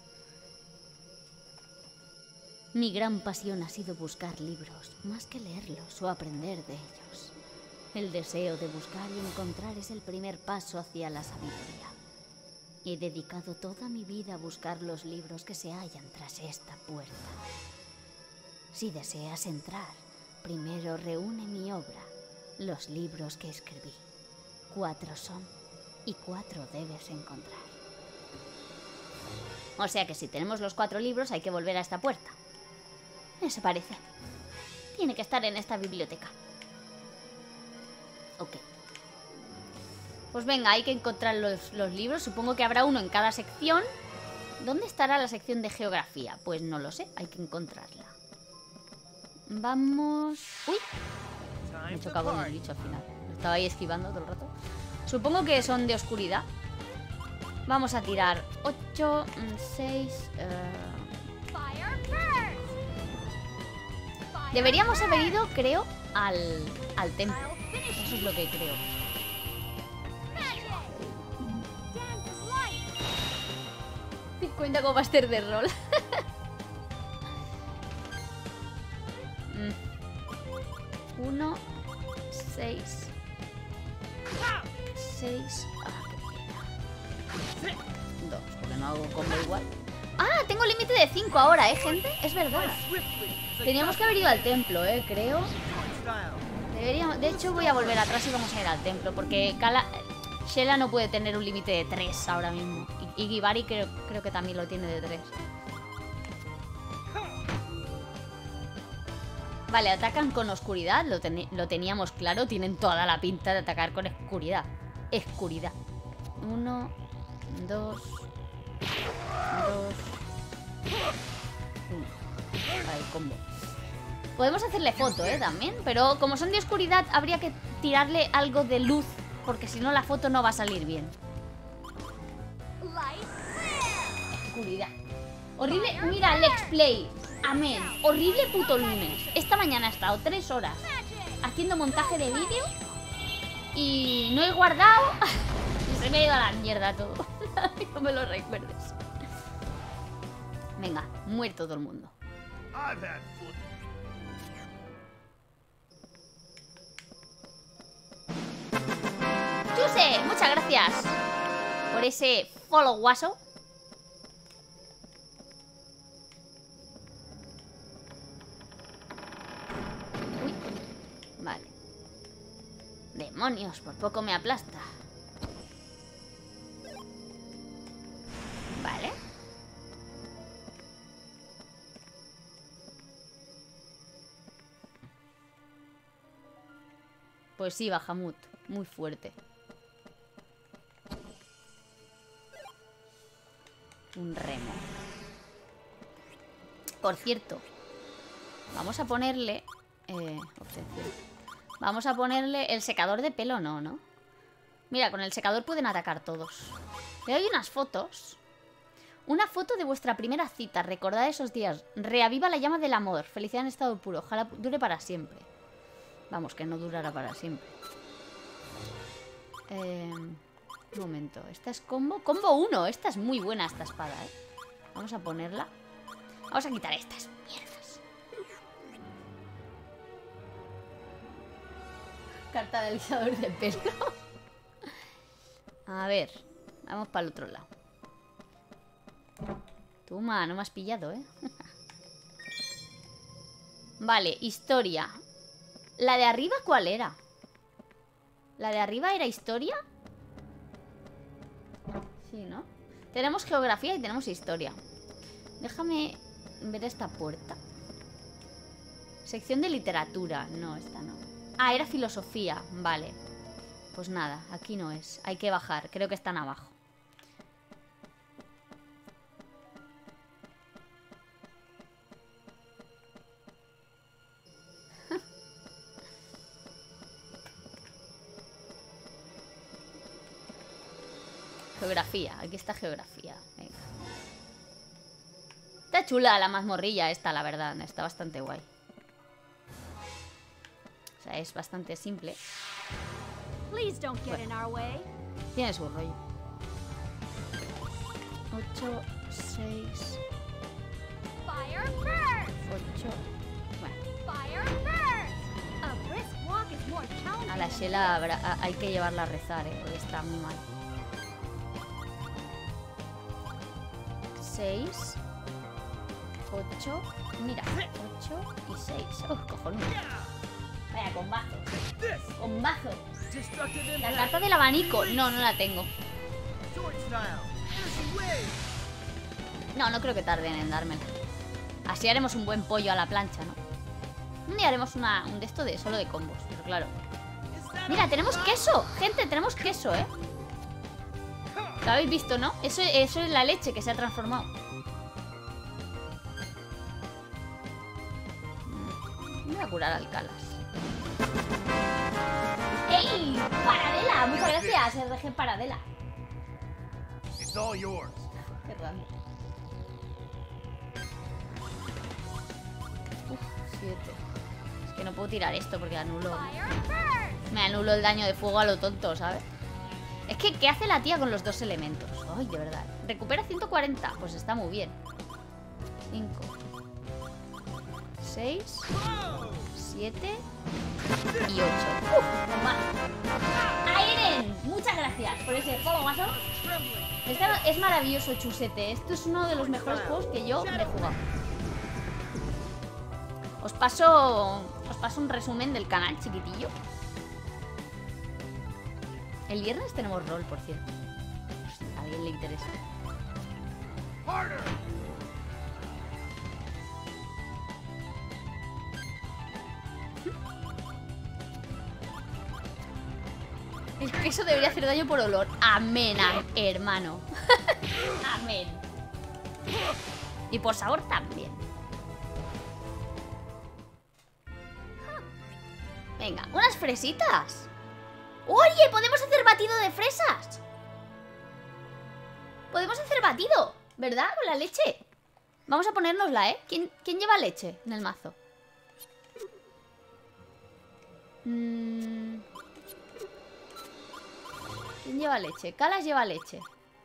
Mi gran pasión ha sido buscar libros, más que leerlos o aprender de ellos. El deseo de buscar y encontrar es el primer paso hacia la sabiduría. He dedicado toda mi vida a buscar los libros que se hallan tras esta puerta. Si deseas entrar, primero reúne mi obra, los libros que escribí. Cuatro son y cuatro debes encontrar. O sea que si tenemos los cuatro libros hay que volver a esta puerta. Eso parece. Tiene que estar en esta biblioteca. Ok. Pues venga, hay que encontrar los, los libros. Supongo que habrá uno en cada sección. ¿Dónde estará la sección de geografía? Pues no lo sé, hay que encontrarla. Vamos... ¡Uy! Me he chocado con el bicho al final. Estaba ahí esquivando todo el rato. Supongo que son de oscuridad. Vamos a tirar ocho, seis... Uh... Deberíamos haber ido, creo, al, al templo. Eso es lo que creo. Cuenta como máster de rol. Uno, seis. Seis. Ah, qué pena. Dos, porque no hago combo igual. Ah, tengo límite de cinco ahora, ¿eh, gente? Es verdad. Teníamos que haber ido al templo, ¿eh? Creo. Deberíamos... De hecho, voy a volver atrás y vamos a ir al templo, porque Kala... Shela no puede tener un límite de tres ahora mismo. Y, y Gibari creo, creo que también lo tiene de tres. Vale, atacan con oscuridad. Lo, ten, lo teníamos claro. Tienen toda la pinta de atacar con oscuridad. Oscuridad. Uno, dos, dos, uno. para el combo. Podemos hacerle foto, ¿eh? También. Pero como son de oscuridad, habría que tirarle algo de luz. Porque si no, la foto no va a salir bien. Oscuridad. Horrible. Mira, Let's Play. Amén. Horrible puto lunes. Esta mañana he estado tres horas haciendo montaje de vídeo. Y no he guardado. Y se me ha ido a la mierda todo. No me lo recuerdes. Venga, muerto todo el mundo. Chuse, muchas gracias por ese follow guaso. Uy, vale. Demonios, por poco me aplasta. Vale. Pues sí, Bahamut, muy fuerte. Un remo. Por cierto, vamos a ponerle eh, obtención. Vamos a ponerle el secador de pelo, no, ¿no? Mira, con el secador pueden atacar todos. Le doy unas fotos. Una foto de vuestra primera cita. Recordad esos días. Reaviva la llama del amor. Felicidad en estado puro. Ojalá dure para siempre. Vamos, que no durará para siempre. Eh, un momento. Esta es combo. Combo uno. Esta es muy buena, esta espada, ¿eh? Vamos a ponerla. Vamos a quitar estas mierdas. Carta de alisador de pelo. A ver. Vamos para el otro lado. Toma, no me has pillado, ¿eh? Vale, historia. ¿La de arriba cuál era? ¿La de arriba era historia? Sí, ¿no? Tenemos geografía y tenemos historia. Déjame ver esta puerta. Sección de literatura. No, esta no. Ah, era filosofía. Vale. Pues nada, aquí no es. Hay que bajar. Creo que están abajo. Geografía, aquí está geografía. Venga. Está chula la mazmorrilla esta, la verdad. Está bastante guay. O sea, es bastante simple. Bueno, tiene su rollo. ocho, seis. ocho. Bueno. A la Shela habrá, hay que llevarla a rezar, ¿eh? Porque está muy mal. seis, ocho, mira, ocho y seis. Oh, cojonudo. Vaya, combazo. Combazo. La carta del abanico. No, no la tengo. No, no creo que tarden en dármela. Así haremos un buen pollo a la plancha, ¿no? Un día haremos una, un de esto de solo de combos, pero claro. Mira, tenemos queso. Gente, tenemos queso, ¿eh? Lo habéis visto, ¿no? Eso, eso es la leche que se ha transformado. Me voy a curar alcalas. ¡Ey! ¡Paradela! Muchas gracias, R G Paradela. Qué raro. Uf, siete. Es que no puedo tirar esto porque anulo. Me anulo el daño de fuego a lo tonto, ¿sabes? Es que, ¿qué hace la tía con los dos elementos? Ay, de verdad. Recupera ciento cuarenta. Pues está muy bien. cinco. seis. siete. Y ocho. ¡Uf! Toma. ¡Airen! Muchas gracias por ese follow, mazo. Este es maravilloso, Chusete. Esto es uno de los mejores juegos que yo me he jugado. Os paso... Os paso un resumen del canal, chiquitillo. El viernes tenemos rol, por cierto. A alguien le interesa. El queso debería hacer daño por olor. Amén, hermano. Amén. Y por sabor también. Venga, unas fresitas. ¡Oye! ¡Podemos hacer batido de fresas! Podemos hacer batido, ¿verdad? Con la leche. Vamos a ponérnosla, ¿eh? ¿Quién, ¿quién lleva leche en el mazo? Mm. ¿Quién lleva leche? Calas lleva leche.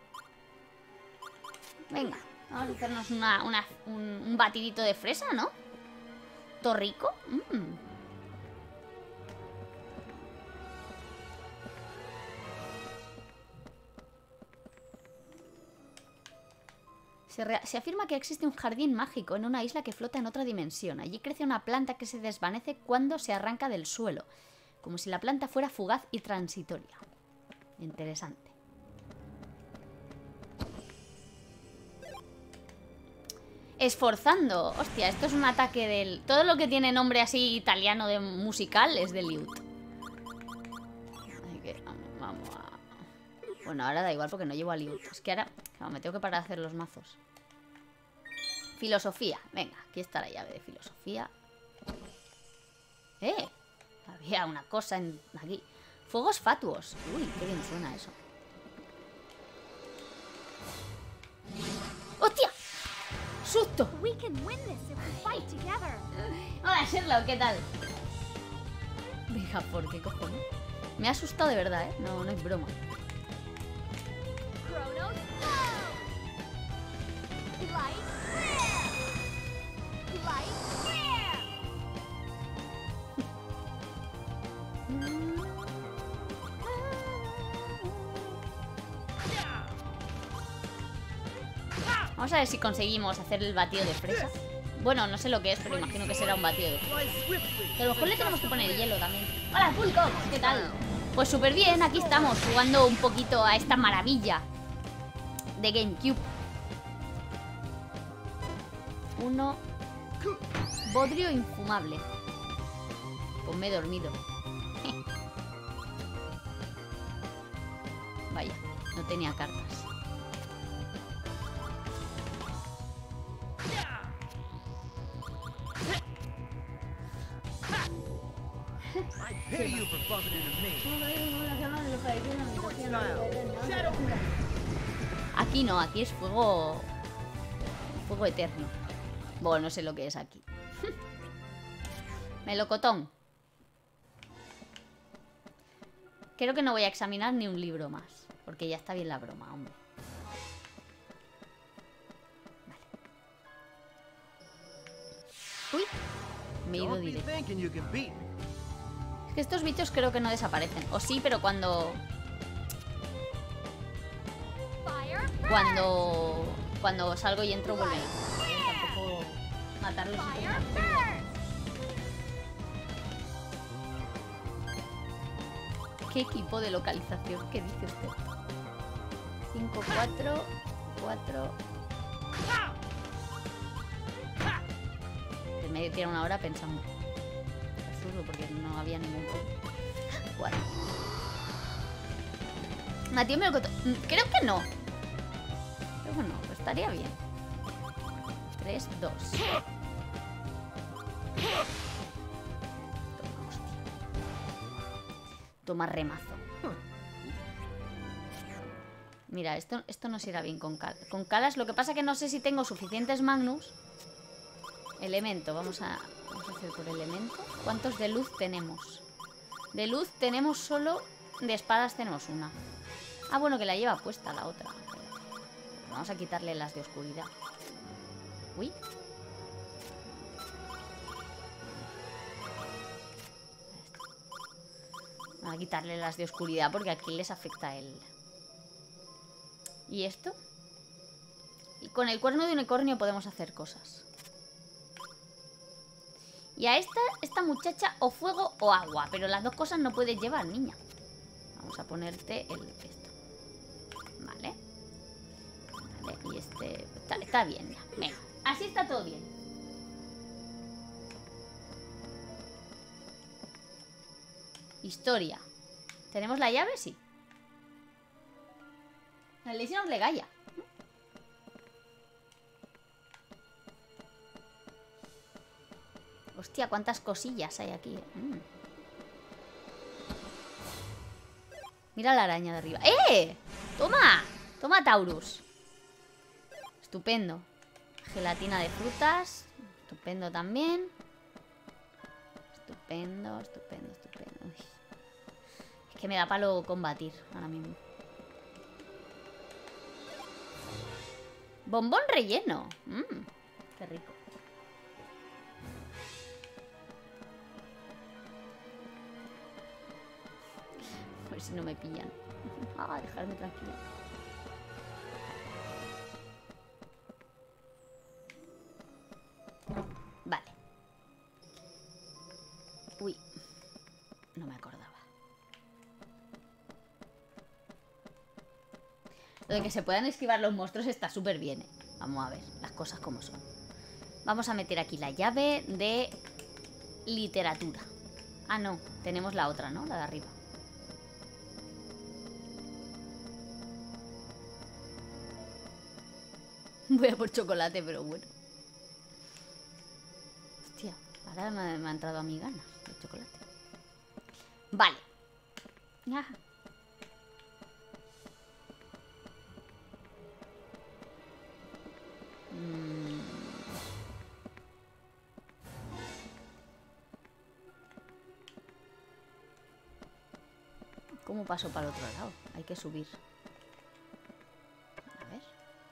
Venga, vamos a hacernos una, una, un, un batidito de fresa, ¿no? ¿Todo rico? Mm. Se, se afirma que existe un jardín mágico en una isla que flota en otra dimensión. Allí crece una planta que se desvanece cuando se arranca del suelo, como si la planta fuera fugaz y transitoria. Interesante. Esforzando. Hostia, esto es un ataque del... Todo lo que tiene nombre así italiano de musical es de Liut. Así que vamos, vamos a... Bueno, ahora da igual porque no llevo a Liut. Es que ahora claro, me tengo que parar a hacer los mazos. Filosofía. Venga, aquí está la llave de filosofía. ¡Eh! Había una cosa en... aquí. Fuegos fatuos. Uy, qué bien suena eso. ¡Hostia! ¡Susto! Hola, Sherlock, ¿qué tal? Venga, ¿por qué cojones? Me ha asustado de verdad, ¿eh? No, no es broma. Vamos a ver si conseguimos hacer el batido de fresa. Bueno, no sé lo que es, pero imagino que será un batido de fresa. Pero a lo mejor le tenemos que poner hielo también. Hola, Pulco, ¿qué tal? Pues súper bien, aquí estamos jugando un poquito a esta maravilla de GameCube. Uno. Bodrio infumable. Pues me he dormido. Vaya, no tenía cartas. Aquí no, aquí es fuego. Fuego eterno. Bueno, no sé lo que es aquí. Melocotón. Creo que no voy a examinar ni un libro más, porque ya está bien la broma, hombre. Vale. Uy, me he ido directo. Es que estos bichos creo que no desaparecen. O sí, pero cuando... Cuando... Cuando salgo y entro vuelven. Tampoco matarlos. ¿Qué equipo de localización? ¿Qué dice usted? cinco, cuatro, cuatro... Me tira una hora pensando. Absurdo porque no había ningún... cuatro. Matío Melocotón. Creo que no. Creo que no, pero estaría bien. tres, dos. Toma, hostia. Toma remazo. Mira, esto, esto nos irá bien con Calas. Con Calas, lo que pasa que no sé si tengo suficientes Magnus. Elemento, vamos a, vamos a hacer por elemento. ¿Cuántos de luz tenemos? De luz tenemos solo... De espadas tenemos una. Ah, bueno, que la lleva puesta la otra. Vamos a quitarle las de oscuridad. Uy. Vamos a quitarle las de oscuridad porque aquí les afecta el... ¿Y esto? Y con el cuerno de unicornio podemos hacer cosas. Y a esta, esta muchacha o fuego o agua. Pero las dos cosas no puedes llevar, niña. Vamos a ponerte el esto. Vale. Vale, y este... Está, está bien ya. Venga, así está todo bien. Historia. ¿Tenemos la llave? Sí. La ley nos le galla. Hostia, cuántas cosillas hay aquí. Mm. Mira la araña de arriba. ¡Eh! ¡Toma! Toma, Taurus. Estupendo. Gelatina de frutas. Estupendo también. Estupendo, estupendo, estupendo. Uy. Es que me da palo combatir ahora mismo. Bombón relleno. Mmm, qué rico. A ver si no me pillan. Ah, dejarme tranquila. Vale. Uy. No me acordaba. Lo de que se puedan esquivar los monstruos está súper bien, ¿eh? Vamos a ver las cosas como son. Vamos a meter aquí la llave de literatura. Ah, no. Tenemos la otra, ¿no? La de arriba. Voy a por chocolate, pero bueno. Hostia, ahora me, me ha entrado a mi ganas de chocolate. Vale. Ya. Mm. ¿Cómo paso para el otro lado? Hay que subir. A ver.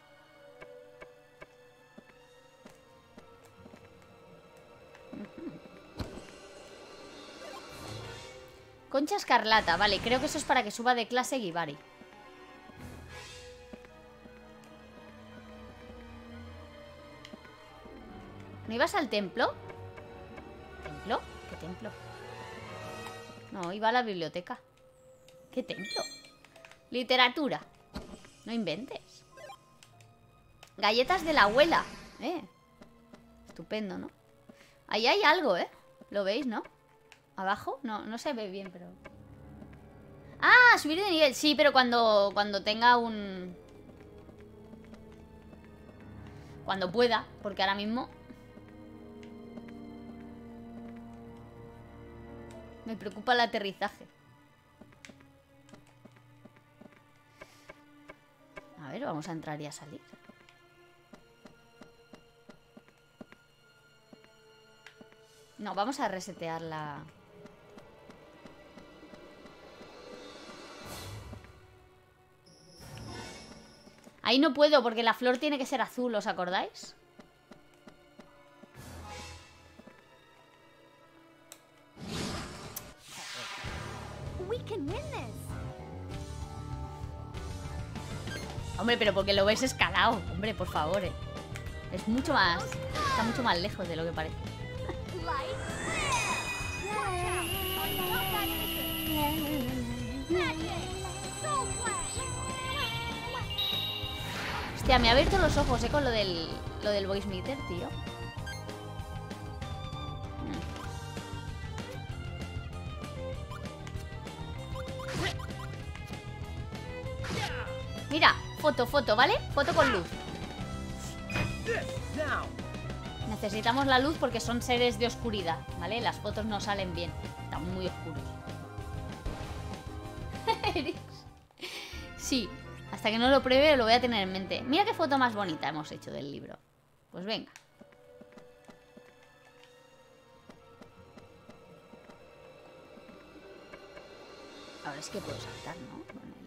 Concha escarlata, vale, creo que eso es para que suba de clase Gibari. ¿No ibas al templo? ¿Templo? ¿Qué templo? No, iba a la biblioteca. ¿Qué templo? Literatura. No inventes. Galletas de la abuela. Eh. Estupendo, ¿no? Ahí hay algo, ¿eh? ¿Lo veis, no? ¿Abajo? No, no se ve bien, pero... ¡Ah! Subir de nivel. Sí, pero cuando, cuando tenga un... Cuando pueda, porque ahora mismo... Me preocupa el aterrizaje. A ver, vamos a entrar y a salir. No, vamos a resetear la... Ahí no puedo porque la flor tiene que ser azul, ¿os acordáis? Hombre, pero porque lo ves escalado. Hombre, por favor, eh. Es mucho más... Está mucho más lejos de lo que parece. Hostia, me ha abierto los ojos, eh, con lo del, lo del voice meter, tío. Mira, foto, foto, ¿vale? Foto con luz. Necesitamos la luz porque son seres de oscuridad, ¿vale? Las fotos no salen bien. Están muy oscuros. Sí, hasta que no lo pruebe lo voy a tener en mente. Mira qué foto más bonita hemos hecho del libro. Pues venga. Ahora es que puedo saltar, ¿no? Con el...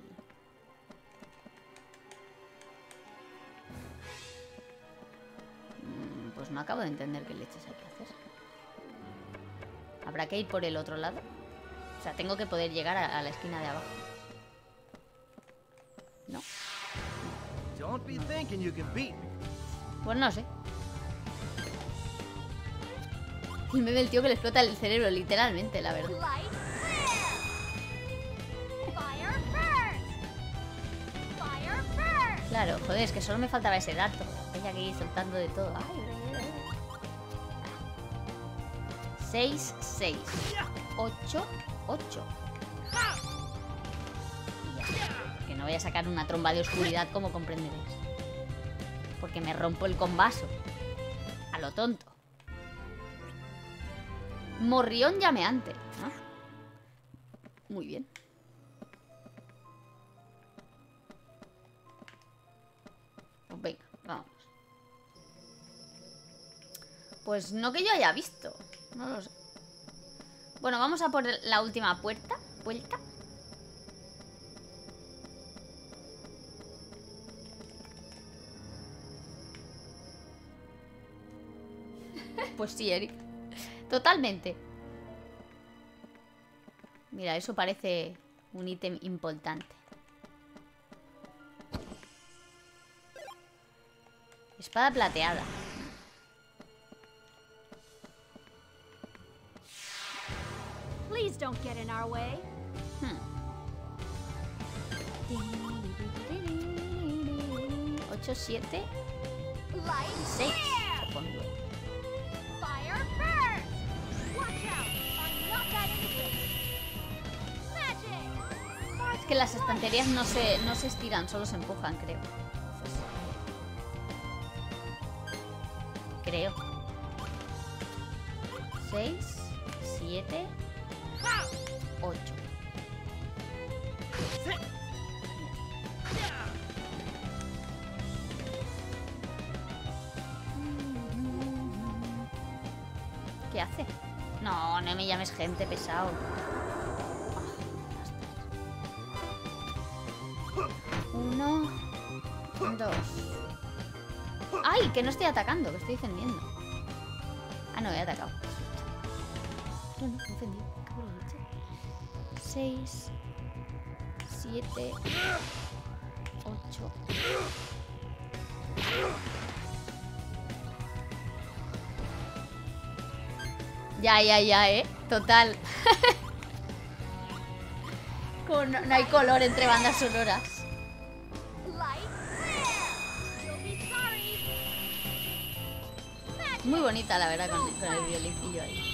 Pues no acabo de entender qué leches hay que hacer. ¿Habrá que ir por el otro lado? O sea, tengo que poder llegar a, a la esquina de abajo. ¿No? No. Pues no sé. El meme del tío que le explota el cerebro, literalmente, la verdad. Claro, joder, es que solo me faltaba ese dato. Ella aquí soltando de todo. Ay, seis, seis, ocho, ocho. Que no voy a sacar una tromba de oscuridad, como comprenderéis. Porque me rompo el combaso. A lo tonto. Morrión llameante, ¿no? Muy bien. Vamos. Pues no que yo haya visto. No lo sé. Bueno, vamos a por la última puerta. Vuelta. Pues sí, Eric. Totalmente. Mira, eso parece un ítem importante. Espada plateada. Please don't get in our way. Hmm. ocho, siete, Light seis. flare! Fire first! Watch out! I'm not that innocent. Magic! Es que las estanterías no se, no se estiran, solo se empujan, creo. Creo. seis, siete, ocho. ¿Qué hace? No, no me llames gente, pesado. Uno, dos. ¡Ay! Que no estoy atacando, que estoy defendiendo. Ah, no, he atacado. No, no, he defendido. Cago en la leche. Seis, siete, ocho. Ya, ya, ya, ¿eh? Total. Como no, no hay color entre bandas sonoras. Light flare! You'll be sorry. Muy bonita, la verdad, con, con el violincillo ahí.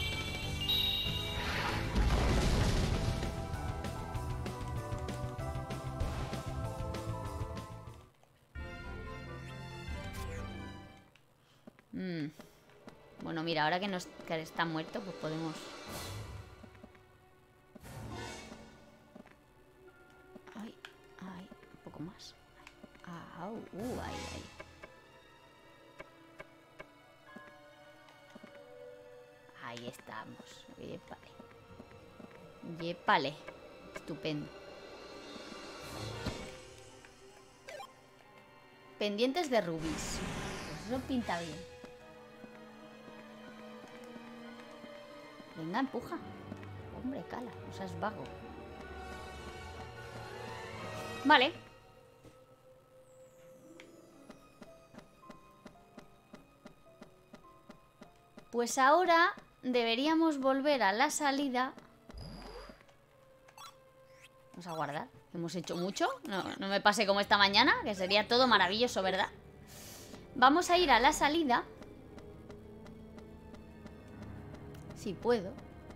Mm. Bueno, mira, ahora que, nos, que está muerto, pues podemos... Ay, ay, un poco más. Au, uh, ay, ay. Ahí estamos. Yépale. Yépale. Estupendo. Pendientes de rubíes. Pues eso pinta bien. Venga, empuja. Hombre, cala. O sea, es vago. Vale. Pues ahora deberíamos volver a la salida. Vamos a guardar. Hemos hecho mucho. No, no me pase como esta mañana, que sería todo maravilloso, ¿verdad? Vamos a ir a la salida. Si puedo.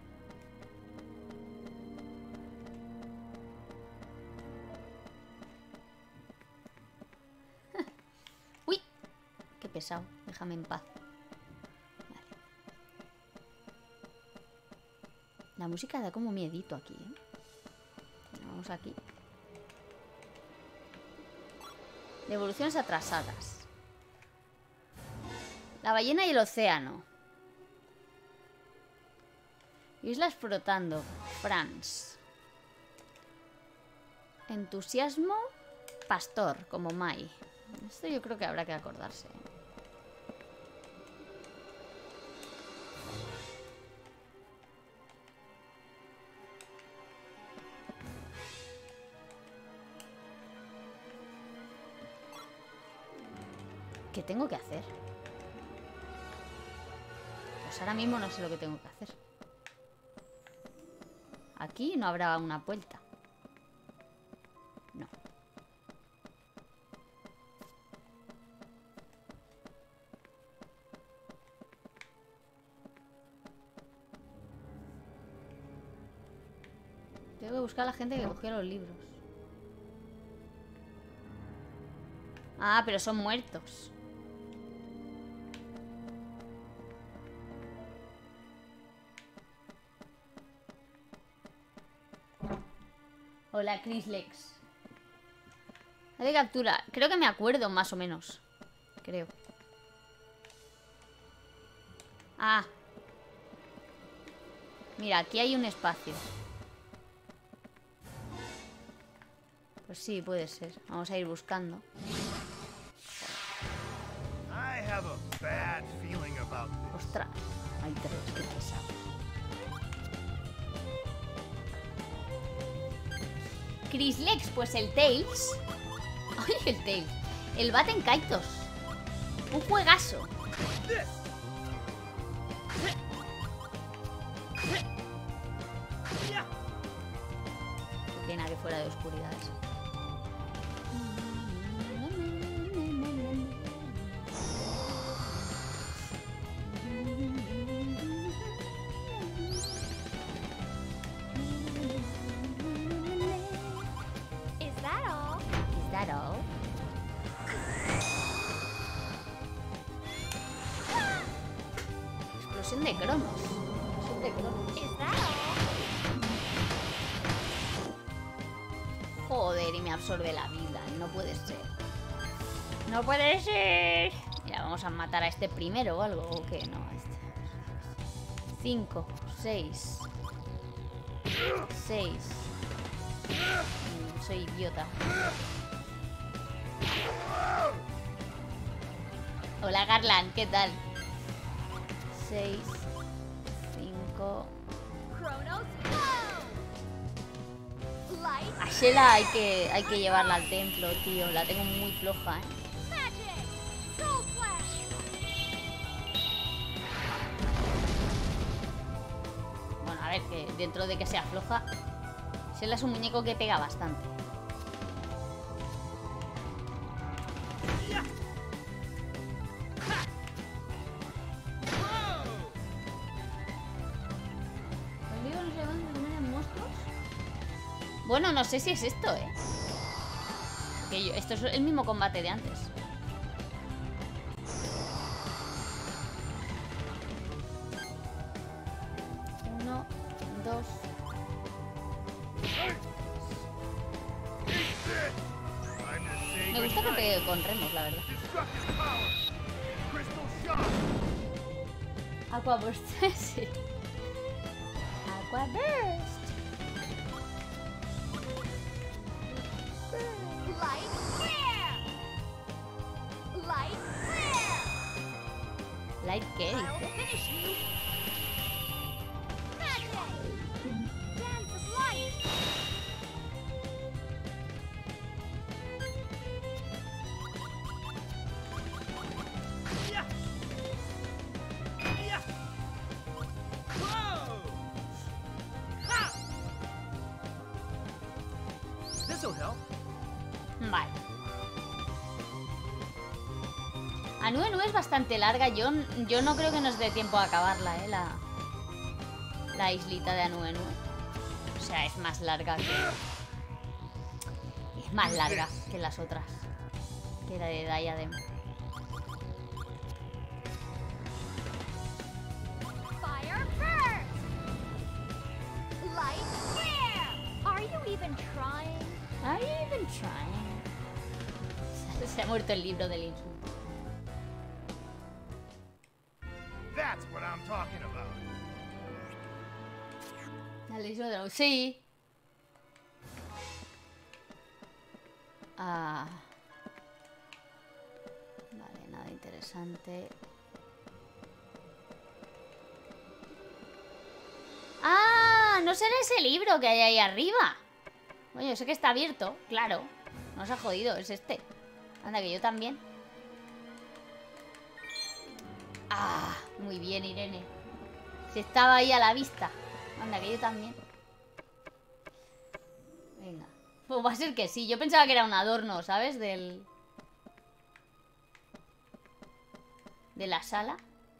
Uy, qué pesado. Déjame en paz. Vale. La música da como miedito aquí, ¿eh? Vamos aquí. Devoluciones atrasadas. La ballena y el océano. Islas flotando. France. Entusiasmo. Pastor, como Mai. Esto yo creo que habrá que acordarse. ¿Qué tengo que hacer? Pues ahora mismo no sé lo que tengo que hacer. Aquí no habrá una vuelta. No. Tengo que buscar a la gente que cogió los libros. Ah, pero son muertos. Hola, Chris Lex. De captura. Creo que me acuerdo más o menos. creo. Ah. Mira, aquí hay un espacio. Pues sí, puede ser. Vamos a ir buscando. I have a bad feeling about this. Ostras, hay tres, qué pesado. Chris Lex, pues el Tails. Ay, el Tails. El Baten Kaitos. Un juegazo. Qué pena que fuera de oscuridades. Is that all? Is that all? Explosión de cromos. Explosión de cromos. Is that all? Joder, y me absorbe la vida. No puede ser. No puede ser. Mira, vamos a matar a este primero o algo. ¿O qué? No, a este. Cinco, seis. Seis. Mm, soy idiota. Hola, Garland, ¿qué tal? Seis. Cinco. Chronos, go! Light, A Sheila hay que, hay que llevarla al templo, tío. La tengo muy floja, ¿eh? magic, soul flash. Bueno, a ver, que dentro de que sea floja, Sheila es un muñeco que pega bastante. ¿Conmigo no se van a comer en monstruos? Bueno, no sé si es esto, ¿eh? Porque yo- esto es el mismo combate de antes. Uno, dos. Time to say Me gusta que goodnight. pegue con remos, la verdad. Destructive power. Crystal shock. Aqua Burst, sí. Aqua Burst. Light, flare. Light, flare. Light, ¿qué I'll dice? finish you. Magic. Dance of light. Yeah. Yeah. Whoa. Ha. This'll help. Vale. Anue Nue es bastante larga. Yo, yo no creo que nos dé tiempo a acabarla, ¿eh? La, la islita de Anue Nue. O sea, es más larga que... Es más larga que las otras. Que la de Diadem. Fire burst. Light, flare. Are you even trying? Are you even trying? Se ha muerto el libro del insulto. That's what I'm talking about. Dale, eso de- Sí. Ah. Vale, nada interesante. ¡Ah! No será ese libro que hay ahí arriba. Oye, yo sé que está abierto, claro. No se ha jodido, es este. Anda, que yo también. Ah, muy bien, Irene. Si estaba ahí a la vista. Anda, que yo también. Venga. Pues va a ser que sí. Yo pensaba que era un adorno, ¿sabes? Del... De la sala.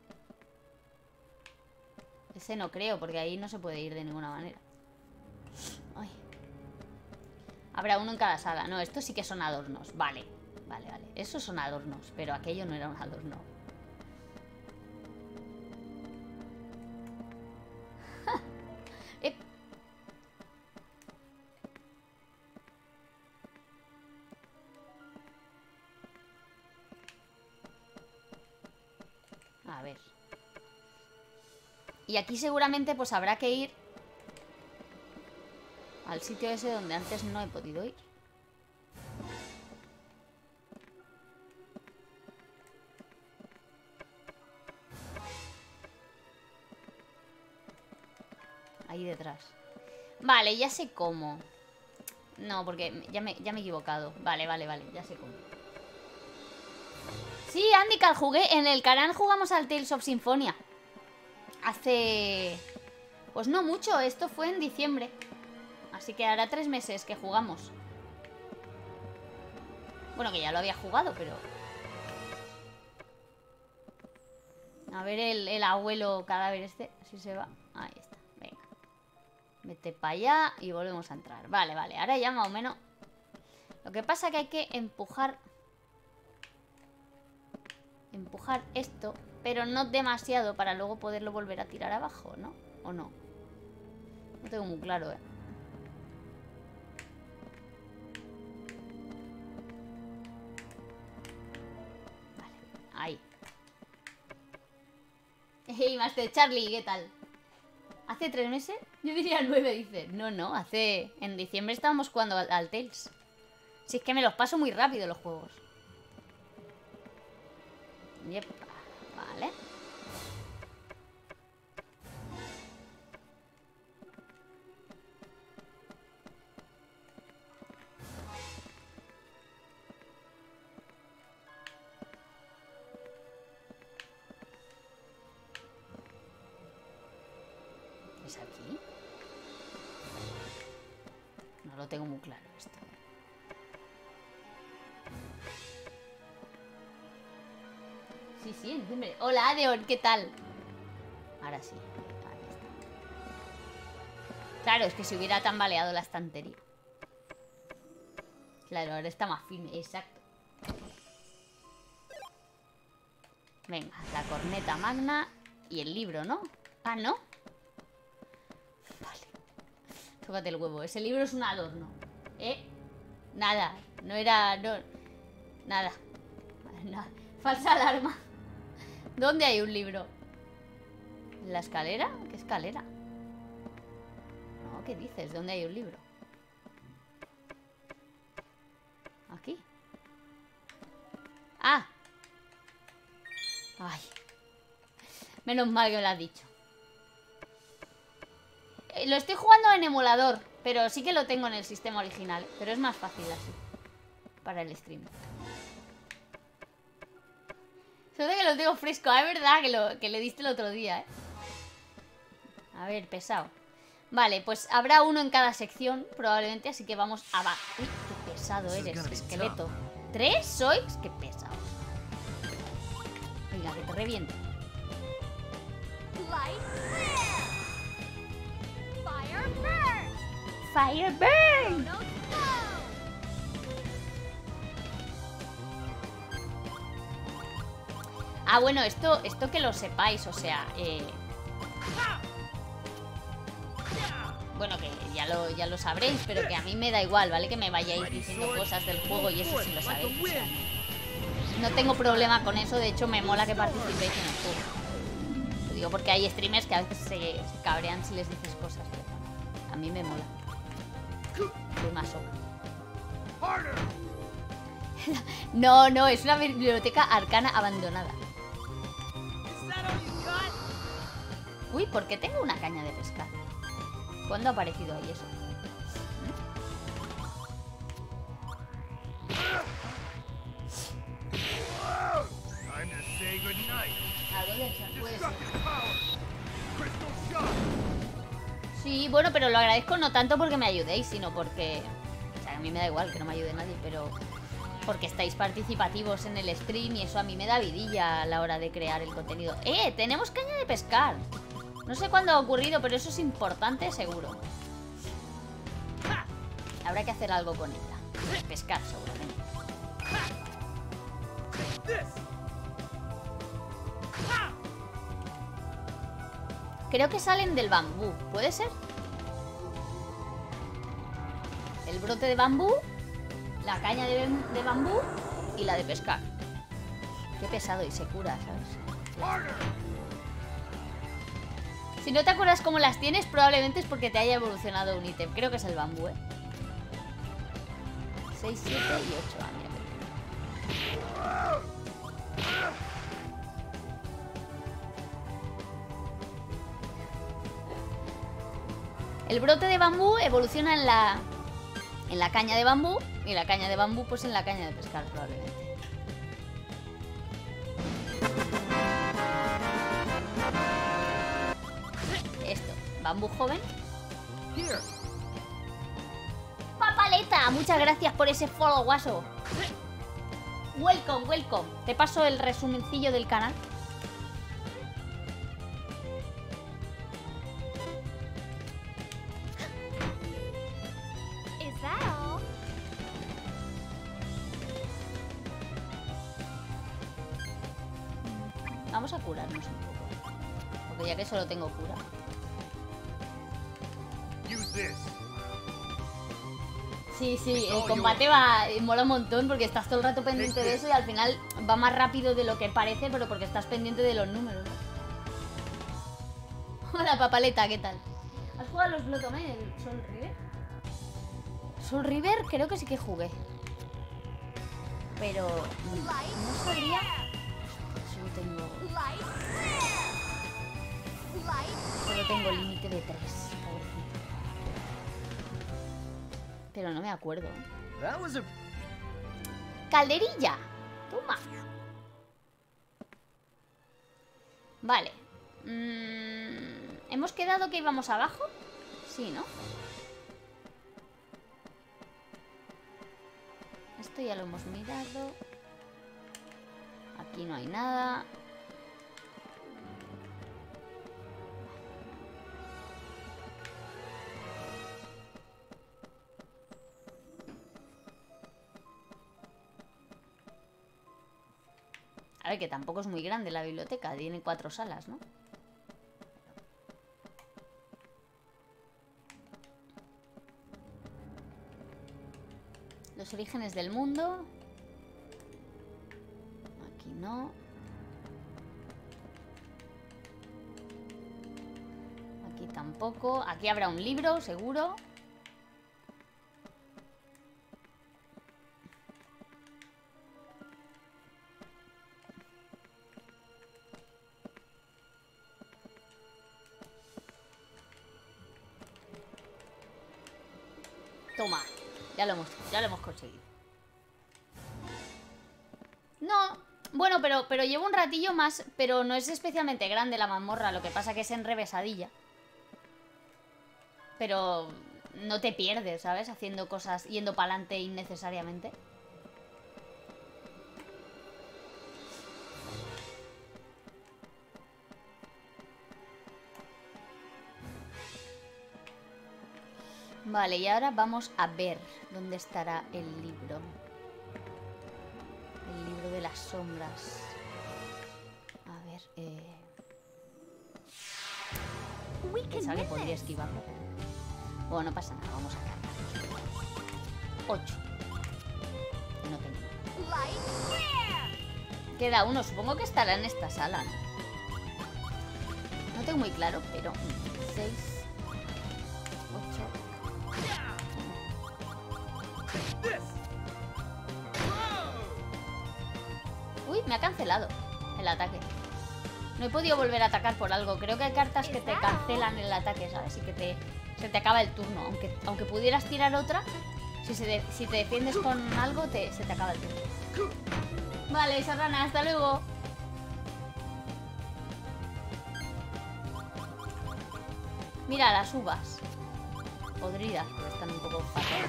Ese no creo, porque ahí no se puede ir de ninguna manera. Ay. Habrá uno en cada sala. No, estos sí que son adornos. Vale, vale, vale. Esos son adornos, pero aquello no era un adorno. Eh. A ver. Y aquí seguramente pues habrá que ir al sitio ese donde antes no he podido ir. Ahí detrás. Vale, ya sé cómo. No, porque ya me, ya me he equivocado. Vale, vale, vale, ya sé cómo. Sí, Andy, que jugué. En el canal jugamos al Tales of Symphonia. Hace... Pues no mucho, esto fue en diciembre. Así que hará tres meses que jugamos. Bueno, que ya lo había jugado, pero... A ver el, el abuelo cadáver este, si se va. Ahí está, venga. Vete para allá y volvemos a entrar. Vale, vale, ahora ya más o menos. Lo que pasa es que hay que empujar... Empujar esto, pero no demasiado para luego poderlo volver a tirar abajo, ¿no? ¿O no? No tengo muy claro, ¿eh? Vale, ahí. Hey, Master Charlie, ¿qué tal? ¿Hace tres meses? Yo diría nueve, dice. No, no, hace... En diciembre estábamos jugando al, al Tales. Si es que me los paso muy rápido los juegos. Yep. Vale. ¿Es aquí? No lo tengo muy claro esto. Sí, sí, en diciembre. Hola, Adeon, ¿qué tal? Ahora sí. Ahí está. Claro, es que si hubiera tambaleado la estantería. Claro, ahora está más firme, exacto. Venga, la corneta magna y el libro, ¿no? Ah, ¿no? Vale. Tócate el huevo. Ese libro es un adorno. ¿Eh? Nada. No era... No... Nada. Nada. Falsa alarma. ¿Dónde hay un libro? ¿En la escalera? ¿Qué escalera? No, ¿qué dices? ¿Dónde hay un libro? ¿Aquí? ¡Ah! Ay. Menos mal que me lo has dicho. Eh, lo estoy jugando en emulador, pero sí que lo tengo en el sistema original. Pero es más fácil así. Para el stream. Suerte que lo tengo fresco. Es verdad que, lo, que le diste el otro día, ¿eh? A ver, pesado. Vale, pues habrá uno en cada sección, probablemente, así que vamos a... Va. Uy, qué pesado eres, esqueleto. ¿Tres sois? Qué pesado. Venga, que te reviente. Light Fire burn! Fire burn. No slow! Ah, bueno, esto, esto que lo sepáis, o sea, eh... bueno, que ya lo, ya lo sabréis, pero que a mí me da igual, ¿vale? Que me vayáis diciendo cosas del juego y eso sí lo sabéis. O sea, no tengo problema con eso, de hecho me mola que participéis en el juego. Lo digo porque hay streamers que a veces se, se cabrean si les dices cosas, pero a mí me mola. Soy masoca. No, no, es una biblioteca arcana abandonada. Uy, ¿por qué tengo una caña de pescar? ¿Cuándo ha aparecido ahí eso? ¿A dónde se puede ser? Sí, bueno, pero lo agradezco no tanto porque me ayudéis, sino porque... O sea, a mí me da igual que no me ayude nadie, pero... Porque estáis participativos en el stream y eso a mí me da vidilla a la hora de crear el contenido. ¡Eh! Tenemos caña de pescar. No sé cuándo ha ocurrido, pero eso es importante, seguro. Habrá que hacer algo con ella. Pescar, seguramente. Creo que salen del bambú. ¿Puede ser? El brote de bambú, la caña de, de bambú y la de pescar. Qué pesado y se cura, ¿sabes? Si no te acuerdas cómo las tienes, probablemente es porque te haya evolucionado un ítem. Creo que es el bambú, ¿eh? seis, siete y ocho. Ah, mira. El brote de bambú evoluciona en la en la caña de bambú y la caña de bambú pues en la caña de pescar probablemente. Esto, bambú joven. Papaleta, muchas gracias por ese follow, guaso. Welcome, welcome. Te paso el resumencillo del canal. Is that all? Vamos a curarnos un poco. Porque ya que solo tengo cura. Use this. Sí, sí, el combate va, mola un montón porque estás todo el rato pendiente de eso y al final va más rápido de lo que parece, pero porque estás pendiente de los números, ¿no? Hola, Papaleta, ¿qué tal? ¿Has jugado a los Blotomé, el Soul River? Soul River creo que sí que jugué. Pero no sabría... Solo tengo... Solo tengo límite de tres. Pero no me acuerdo. That was a... Calderilla. Toma. Vale. Mm, ¿hemos quedado que íbamos abajo? Sí, ¿no? Esto ya lo hemos mirado. Aquí no hay nada. A ver, que tampoco es muy grande la biblioteca. Tiene cuatro salas, ¿no? Los orígenes del mundo. Aquí no. Aquí tampoco. Aquí habrá un libro, seguro. Toma, ya lo hemos, ya lo hemos conseguido. No, bueno, pero, pero llevo un ratillo más, pero no es especialmente grande la mazmorra, lo que pasa que es enrevesadilla. Pero no te pierdes, ¿sabes? Haciendo cosas, yendo para adelante innecesariamente. Vale, y ahora vamos a ver dónde estará el libro. El libro de las sombras. A ver, eh... pensaba que podría esquivarlo. Bueno, no pasa nada, vamos a cargar. Ocho. No tengo. Queda uno, supongo que estará en esta sala, ¿no? No tengo muy claro, pero... Seis... Ocho... Uy, me ha cancelado el ataque. No he podido volver a atacar por algo. Creo que hay cartas que te cancelan el ataque, ¿sabes? Y que te, se te acaba el turno. Aunque, aunque pudieras tirar otra, si, se de, si te defiendes con algo, te, se te acaba el turno. Vale, Serrana, hasta luego. Mira, las uvas podridas, pero están un poco fatales.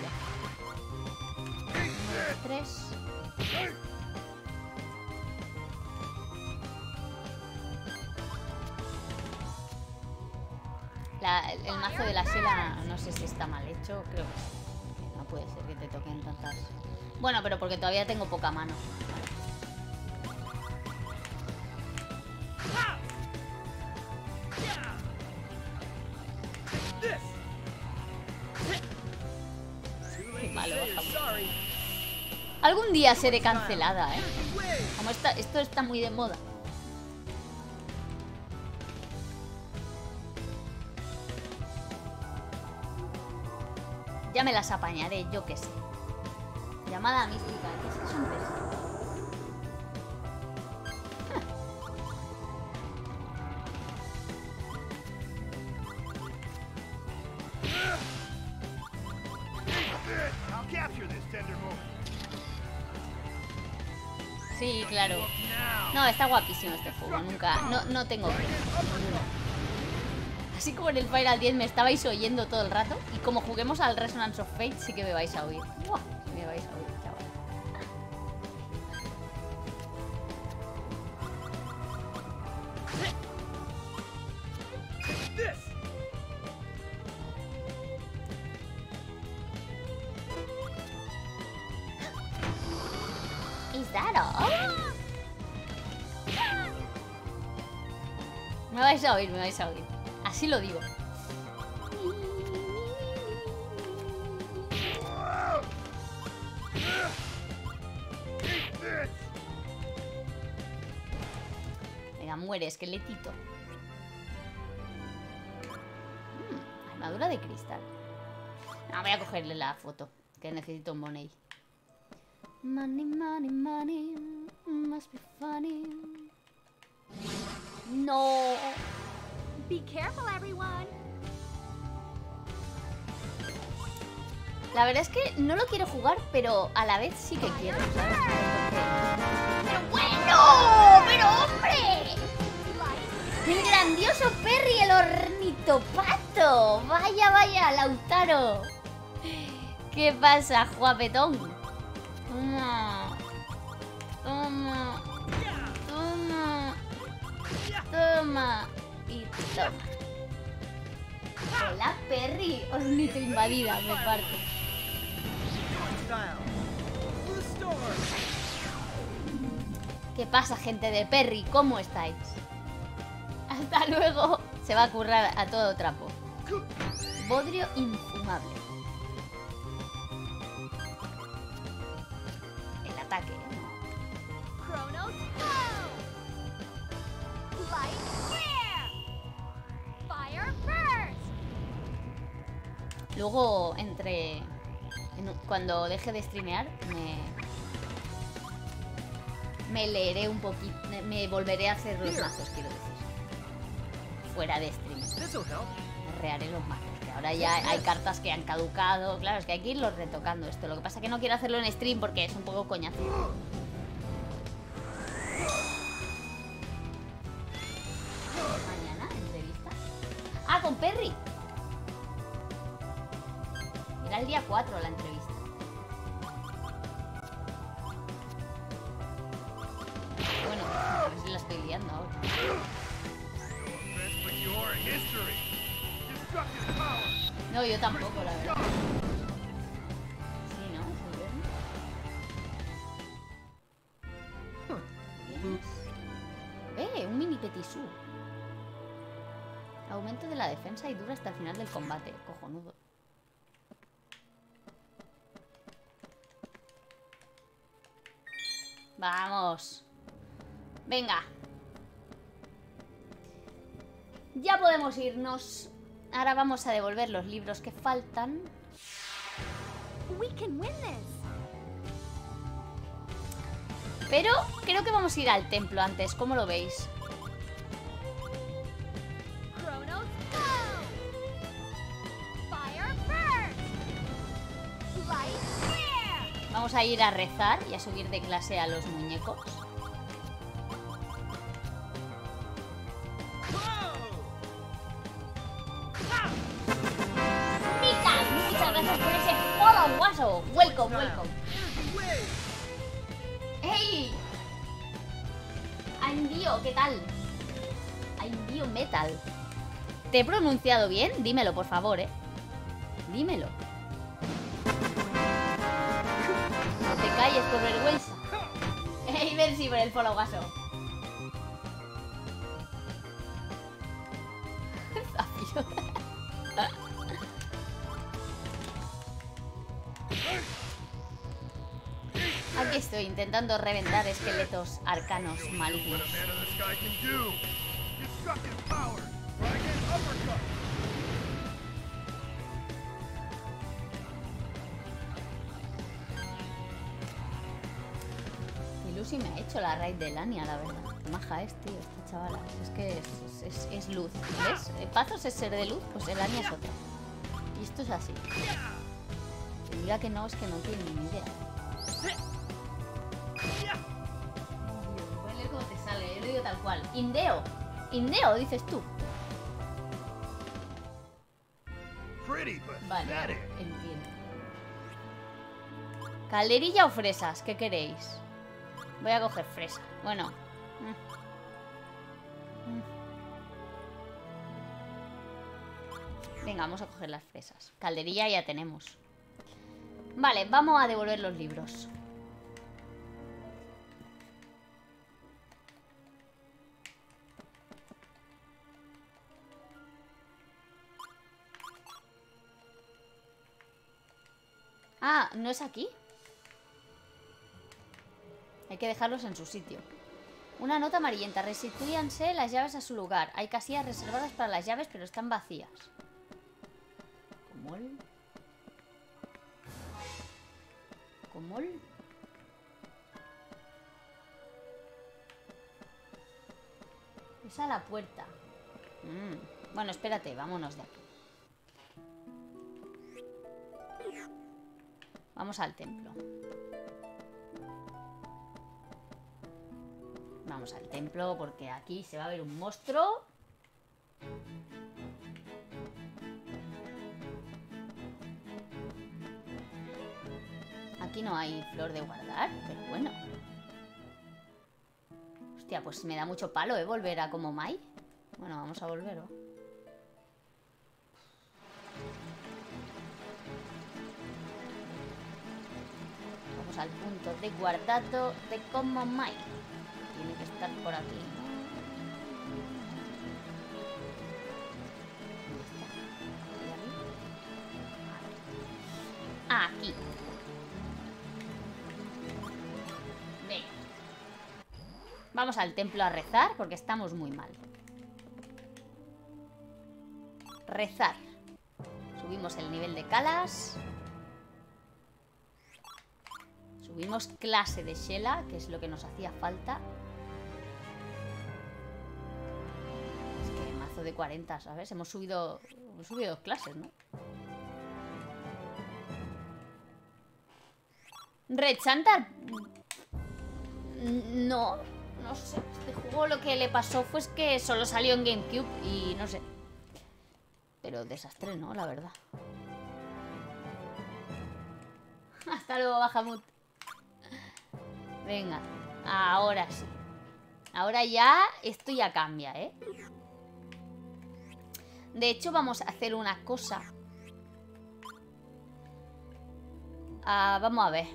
Uno, tres. La, el, el mazo de la sela no sé si está mal hecho, creo que no puede ser que te toquen tantas. Bueno, pero porque todavía tengo poca mano. Qué malo, bajamos. Algún día seré cancelada, ¿eh? Como está, esto está muy de moda. Ya me las apañaré, yo qué sé. Llamada mística. ¿Qué es eso? Un beso. I'll capture this tender moment. Sí, claro. Now. No, está guapísimo este juego. Nunca, no, no tengo quejas, ninguno. Así como en el Final diez me estabais oyendo todo el rato. Y como juguemos al Resonance of Fate, sí que me vais a oír. ¡Buah! Me vais a oír, chaval. This. Is that all? Me vais a oír, me vais a oír. Así lo digo. This. Venga, muere, esqueletito. Mm, armadura de cristal. No, voy a cogerle la foto, que necesito un money. Money, money, money, must be funny. No. Be careful, everyone. La verdad es que no lo quiero jugar, pero a la vez sí que quiero, ¿sabes? ¡Pero bueno! ¡Pero hombre! ¡El grandioso Perry, el ornitopato! ¡Vaya, vaya, Lautaro! ¿Qué pasa, Juapetón? Toma. Toma. Toma. Toma. Y toma. Hola, Perry. Ornito invadida, me parto. ¿Qué pasa, gente de Perry? ¿Cómo estáis? Hasta luego. Se va a currar a todo trapo. Bodrio infumable. El ataque. Chronos, go! Light flare! Fire burst! Luego, entre... en- cuando deje de streamear, me... Me leeré un poquito... Me, me volveré a hacer los mazos, quiero decir. Fuera de stream. Me rearé los mazos. Que ahora ya hay cartas que han caducado. Claro, es que hay que irlos retocando esto. Lo que pasa es que no quiero hacerlo en stream porque es un poco coñazo. Mañana, entrevista. Ah, con Perry. Era el día cuatro la entrevista. Bueno, a ver si la estoy liando ahora. No offense, but you're history. Destructive power. No, yo tampoco, la verdad. Sí, ¿no? Es el viernes. Bien. Eh, un mini petisú. Aumento de la defensa y dura hasta el final del combate. Cojonudo. Vamos. Venga. Ya podemos irnos. Ahora vamos a devolver los libros que faltan. We can win this. Pero creo que vamos a ir al templo antes. ¿Cómo lo veis? Chronos, go! Fire burst! Light flare! Vamos a ir a rezar y a subir de clase a los muñecos. Mika, muchas gracias por ese follow, guaso. Welcome, welcome. ¡Hey! Aindio, ¿qué tal? Aindio Metal. ¿Te he pronunciado bien? Dímelo, por favor, ¿eh? Dímelo. No te calles por vergüenza. ¡Hey, merci por el follow, guaso! Zafio. Aquí Aquí estoy intentando reventar esqueletos arcanos What malignos. a man of the sky can do. Destructive power. Dragon uppercut. Y Lucy me ha hecho la raid de Lania, la verdad. Qué maja es, tío, esta chavala. Es que es, es, es- es luz. ¿Ves? Eh, Pazos es ser de luz, pues el Lania es otra. Y esto es así. Y diga que no, es que no tiene ni idea. Voy a leer cómo te sale, yo lo digo tal cual. Indeo. Indeo, dices tú. Pretty Vale, pathetic. entiendo. ¿Calderilla o fresas? ¿Qué queréis? Voy a coger fresa. Bueno. Mm. Mm. Venga, vamos a coger las fresas. Calderilla ya tenemos. Vale, vamos a devolver los libros. Ah, ¿no es aquí? Hay que dejarlos en su sitio. Una nota amarillenta. Restitúyanse las llaves a su lugar. Hay casillas reservadas para las llaves, pero están vacías. ¿Cómo? ¿Cómo? Es a la puerta. Mm. Bueno, espérate, vámonos de aquí. Vamos al templo. Vamos al templo porque aquí se va a ver un monstruo. Aquí no hay flor de guardar, pero bueno. Hostia, pues me da mucho palo, ¿eh? Volver a como Mai. Bueno, vamos a volver, ¿no? Vamos al punto de guardado de como Mai. Tiene que estar por aquí, ¿no? ¿Dónde está? Aquí. Venga. Vamos al templo a rezar porque estamos muy mal. Rezar. Subimos el nivel de Calas. Subimos clase de Shela, que es lo que nos hacía falta. Es que mazo de cuarenta, ¿sabes? Hemos subido, hemos subido dos clases, ¿no? Red Santa. No, no sé. Este juego lo que le pasó fue es que solo salió en GameCube y no sé. Pero desastre, ¿no? La verdad. Hasta luego, Bahamut. Venga, ahora sí. Ahora ya, esto ya cambia, ¿eh? De hecho, vamos a hacer una cosa. Ah, vamos a ver.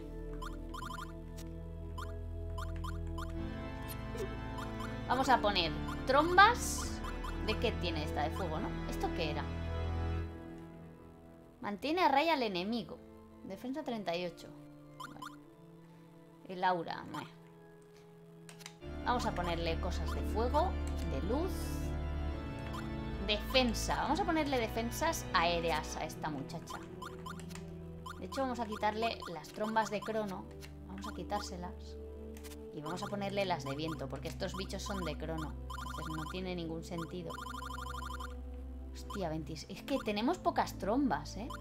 Vamos a poner trombas. ¿De qué tiene esta? De fuego, ¿no? ¿Esto qué era? Mantiene a raya al enemigo. Defensa treinta y ocho. Bueno. El aura. Bueno. Vamos a ponerle cosas de fuego, de luz. Defensa. Vamos a ponerle defensas aéreas a esta muchacha. De hecho, vamos a quitarle las trombas de crono. Vamos a quitárselas. Y vamos a ponerle las de viento, porque estos bichos son de crono. Entonces no tiene ningún sentido. Hostia, veintiséis. Es que tenemos pocas trombas, ¿eh?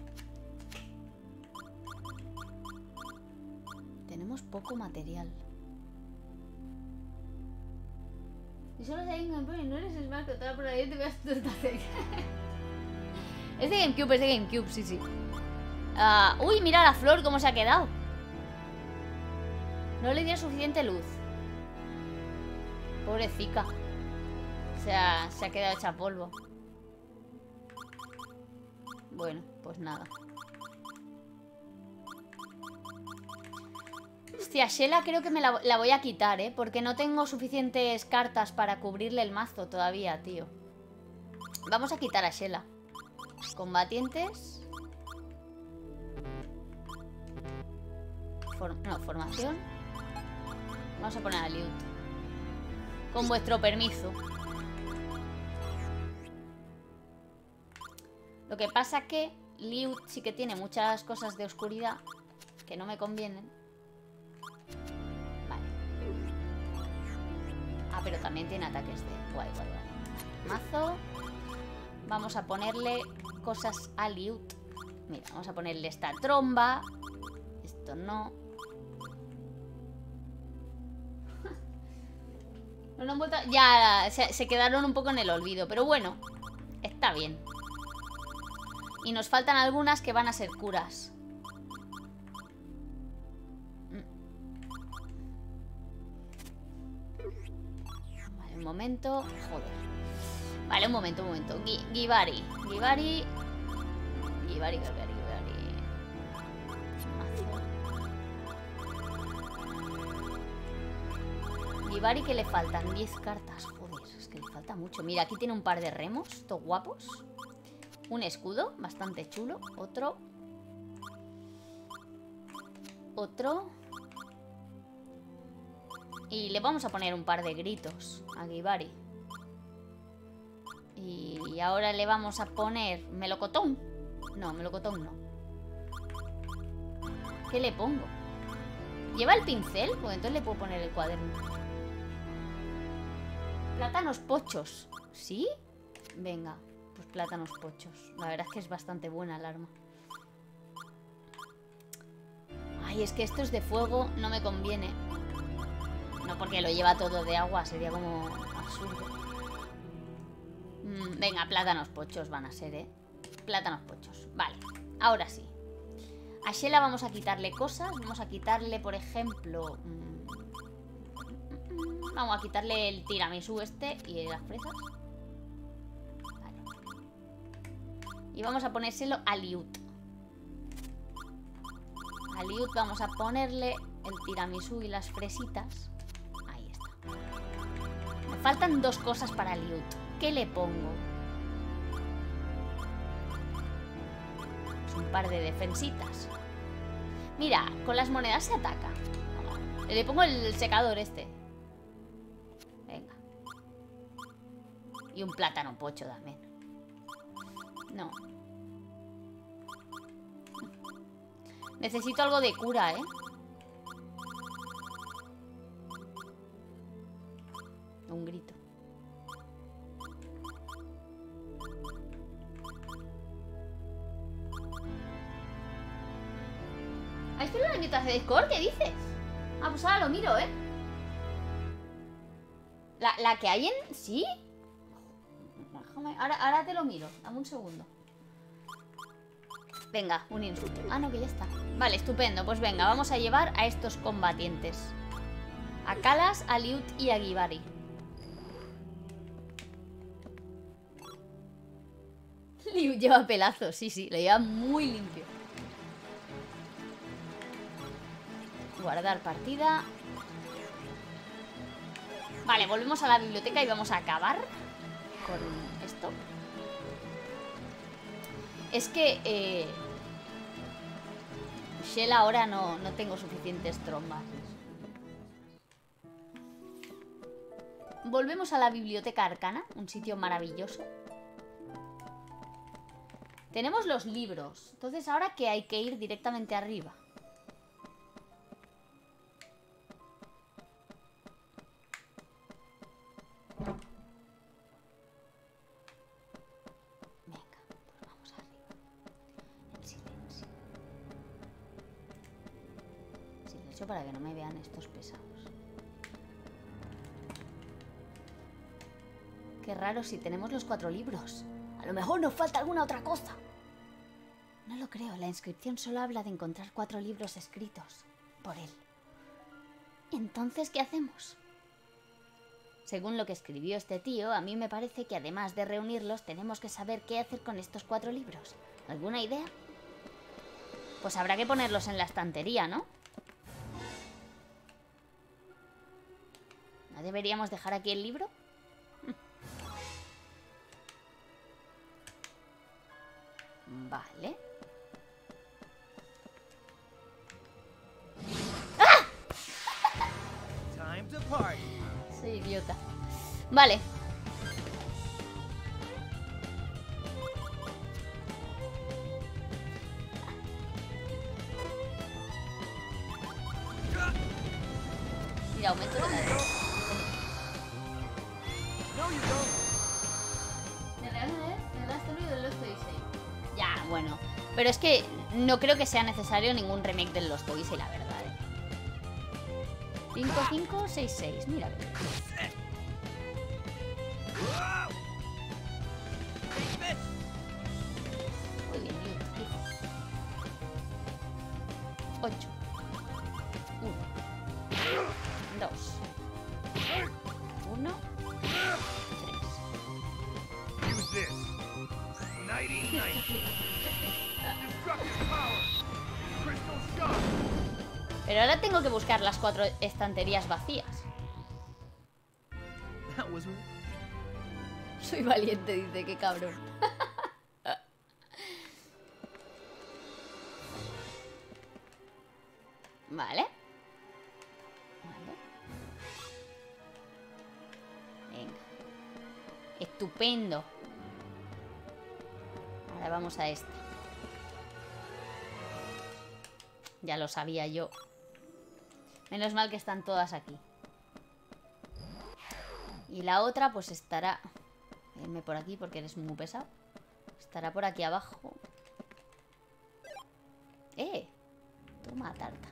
Tenemos poco material. Y solo si hay un GameCube y no eres Smash, que toda por ahí te veas tú esta serie. Es de GameCube, es de GameCube, sí, sí. Uh, uy, mira la flor cómo se ha quedado. No le dio suficiente luz. Pobrecita. O sea, se ha quedado hecha polvo. Bueno, pues nada. Hostia, Shela creo que me la, la voy a quitar, ¿eh? Porque no tengo suficientes cartas para cubrirle el mazo todavía, tío. Vamos a quitar a Shela. Combatientes. For no, formación. Vamos a poner a Liut. Con vuestro permiso. Lo que pasa que Liut sí que tiene muchas cosas de oscuridad que no me convienen. Vale. Ah, pero también tiene ataques de... Guay, guay, guay. Mazo. Vamos a ponerle cosas a Liut. Mira, vamos a ponerle esta tromba. Esto no. No, no han vuelto... Ya se, se quedaron un poco en el olvido. Pero bueno, está bien. Y nos faltan algunas que van a ser curas. Vale, un momento. Joder. Vale, un momento, un momento. Gibari. Gibari. Gibari, Gibari, Gibari. Mazo. Gibari que le faltan diez cartas. Joder, es que le falta mucho. Mira, aquí tiene un par de remos. Estos guapos. Un escudo, bastante chulo. Otro. Otro. Y le vamos a poner un par de gritos a Gibari. Y ahora le vamos a poner melocotón. No, melocotón no. ¿Qué le pongo? ¿Lleva el pincel? Pues entonces le puedo poner el cuaderno. Plátanos pochos. ¿Sí? Venga, pues plátanos pochos. La verdad es que es bastante buena el arma. Ay, es que esto es de fuego, no me conviene. No porque lo lleva todo de agua, sería como absurdo. Mm, venga, plátanos pochos van a ser, ¿eh? Plátanos pochos. Vale, ahora sí. A Sheila vamos a quitarle cosas. Vamos a quitarle, por ejemplo... Mmm, vamos a quitarle el tiramisú este y las fresas. Vale. Y vamos a ponérselo a Liut. A Liut vamos a ponerle el tiramisú y las fresitas. Ahí está. Me faltan dos cosas para Liut. ¿Qué le pongo? Pues un par de defensitas. Mira, con las monedas se ataca. Le pongo el secador este. Venga. Y un plátano pocho también. No. Necesito algo de cura, ¿eh? Un grito. ¿Has visto las invitaciones de Discord? ¿Qué dices? Ah, pues ahora lo miro, ¿eh? La, la que hay en... ¿Sí? Déjame, ahora, ahora te lo miro. Dame un segundo. Venga, un insulto. Ah, no, que ya está. Vale, estupendo. Pues venga, vamos a llevar a estos combatientes. A Kalas, a Liut y a Gibari. Liut lleva pelazos, sí, sí. Lo lleva muy limpio. Guardar partida. Vale, volvemos a la biblioteca y vamos a acabar con esto. Es que eh, Shell ahora no, no tengo suficientes trombas. Volvemos a la biblioteca arcana, un sitio maravilloso. Tenemos los libros. Entonces ahora que hay que ir directamente arriba. Para que no me vean estos pesados. Qué raro si tenemos los cuatro libros. A lo mejor nos falta alguna otra cosa. No lo creo, la inscripción solo habla de encontrar cuatro libros escritos por él. Entonces, ¿qué hacemos? Según lo que escribió este tío, a mí me parece que además de reunirlos, tenemos que saber qué hacer con estos cuatro libros. ¿Alguna idea? Pues habrá que ponerlos en la estantería, ¿no? ¿No deberíamos dejar aquí el libro? Vale. party. Soy idiota. Vale. Mira, aumento de la de... No, you don't. ¿Me das me das todo de Lost Odyssey? Ya, bueno. Pero es que no creo que sea necesario ningún remake del Lost Odyssey, la verdad. ¿eh? cinco cinco seis seis, mira. Muy bien, hijo. ocho. uno. dos. uno. tres. Use this. Nighty night. Destructive power. Crystal shock. Pero ahora tengo que buscar las cuatro estanterías vacías. That was Soy valiente, dice, qué cabrón. Vale. Vale. Venga. Estupendo. Ahora vamos a esta. Ya lo sabía yo. Menos mal que están todas aquí. Y la otra pues estará... Venme por aquí porque eres muy pesado. Estará por aquí abajo. ¡Eh! Toma, tarta.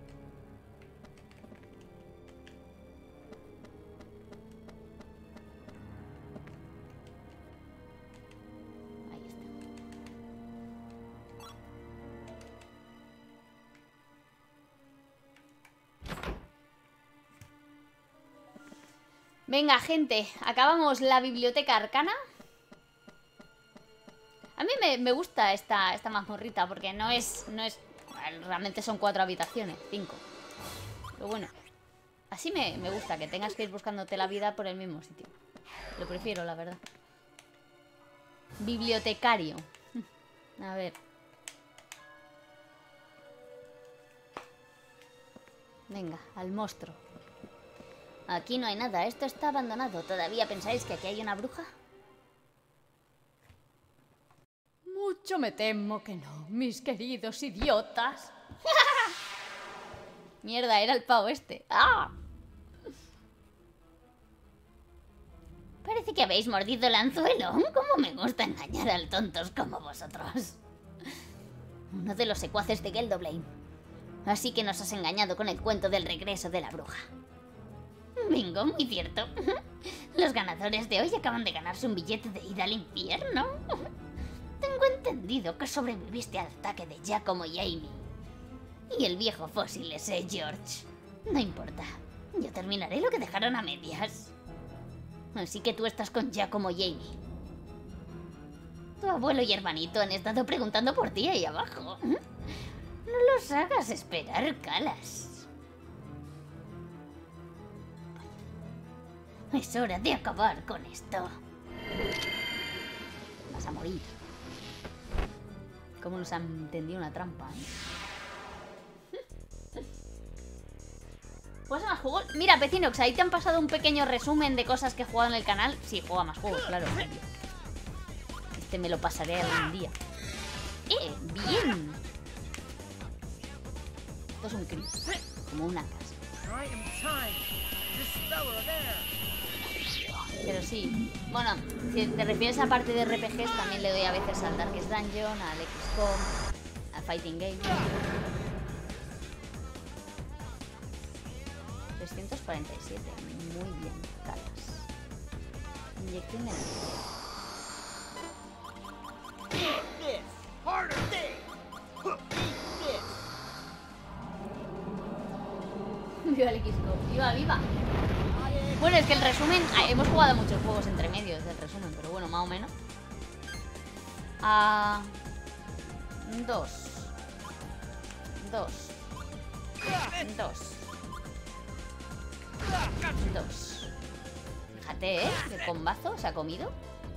Ahí está. Venga, gente, acabamos la biblioteca arcana. A mí me, me gusta esta, esta mazmorrita porque no es, no es... Realmente son cuatro habitaciones, cinco. Pero bueno, así me, me gusta, que tengas que ir buscándote la vida por el mismo sitio. Lo prefiero, la verdad. Bibliotecario. A ver. Venga, al monstruo. Aquí no hay nada, esto está abandonado. ¿Todavía pensáis que aquí hay una bruja? Mucho me temo que no, mis queridos idiotas. Mierda, era el pavo este. ¡Ah! Parece que habéis mordido el anzuelo. ¿Cómo me gusta engañar a tontos como vosotros? Uno de los secuaces de Geldoblame. Así que nos has engañado con el cuento del regreso de la bruja. Bingo, muy cierto. Los ganadores de hoy acaban de ganarse un billete de ida al infierno. Tengo entendido que sobreviviste al ataque de Giacomo y Amy. Y el viejo fósil ese, George. No importa. Yo terminaré lo que dejaron a medias. Así que tú estás con Giacomo y Amy. Tu abuelo y hermanito han estado preguntando por ti ahí abajo. No los hagas esperar, Calas. Es hora de acabar con esto. Vas a morir. ¿Cómo nos han tendido una trampa? ¿Juegas más juegos? Mira, Pecinox, ahí te han pasado un pequeño resumen de cosas que he jugado en el canal. Sí, juega más juegos, claro. Este me lo pasaré algún día. ¡Eh! ¡Bien! Esto es un crit. Como una casa. Pero sí, bueno, si te refieres a parte de R P Gs, también le doy a veces al Darkest Dungeon, al X COM, al Fighting Game. trescientos cuarenta y siete, muy bien, Calas. Inyección de energía. Viva el X COM, viva, viva. Bueno, es que el resumen... Hemos jugado muchos juegos entre medios del resumen, pero bueno, más o menos. Ah, dos. Dos. Dos. Dos. Fíjate, ¿eh? Qué combazo se ha comido.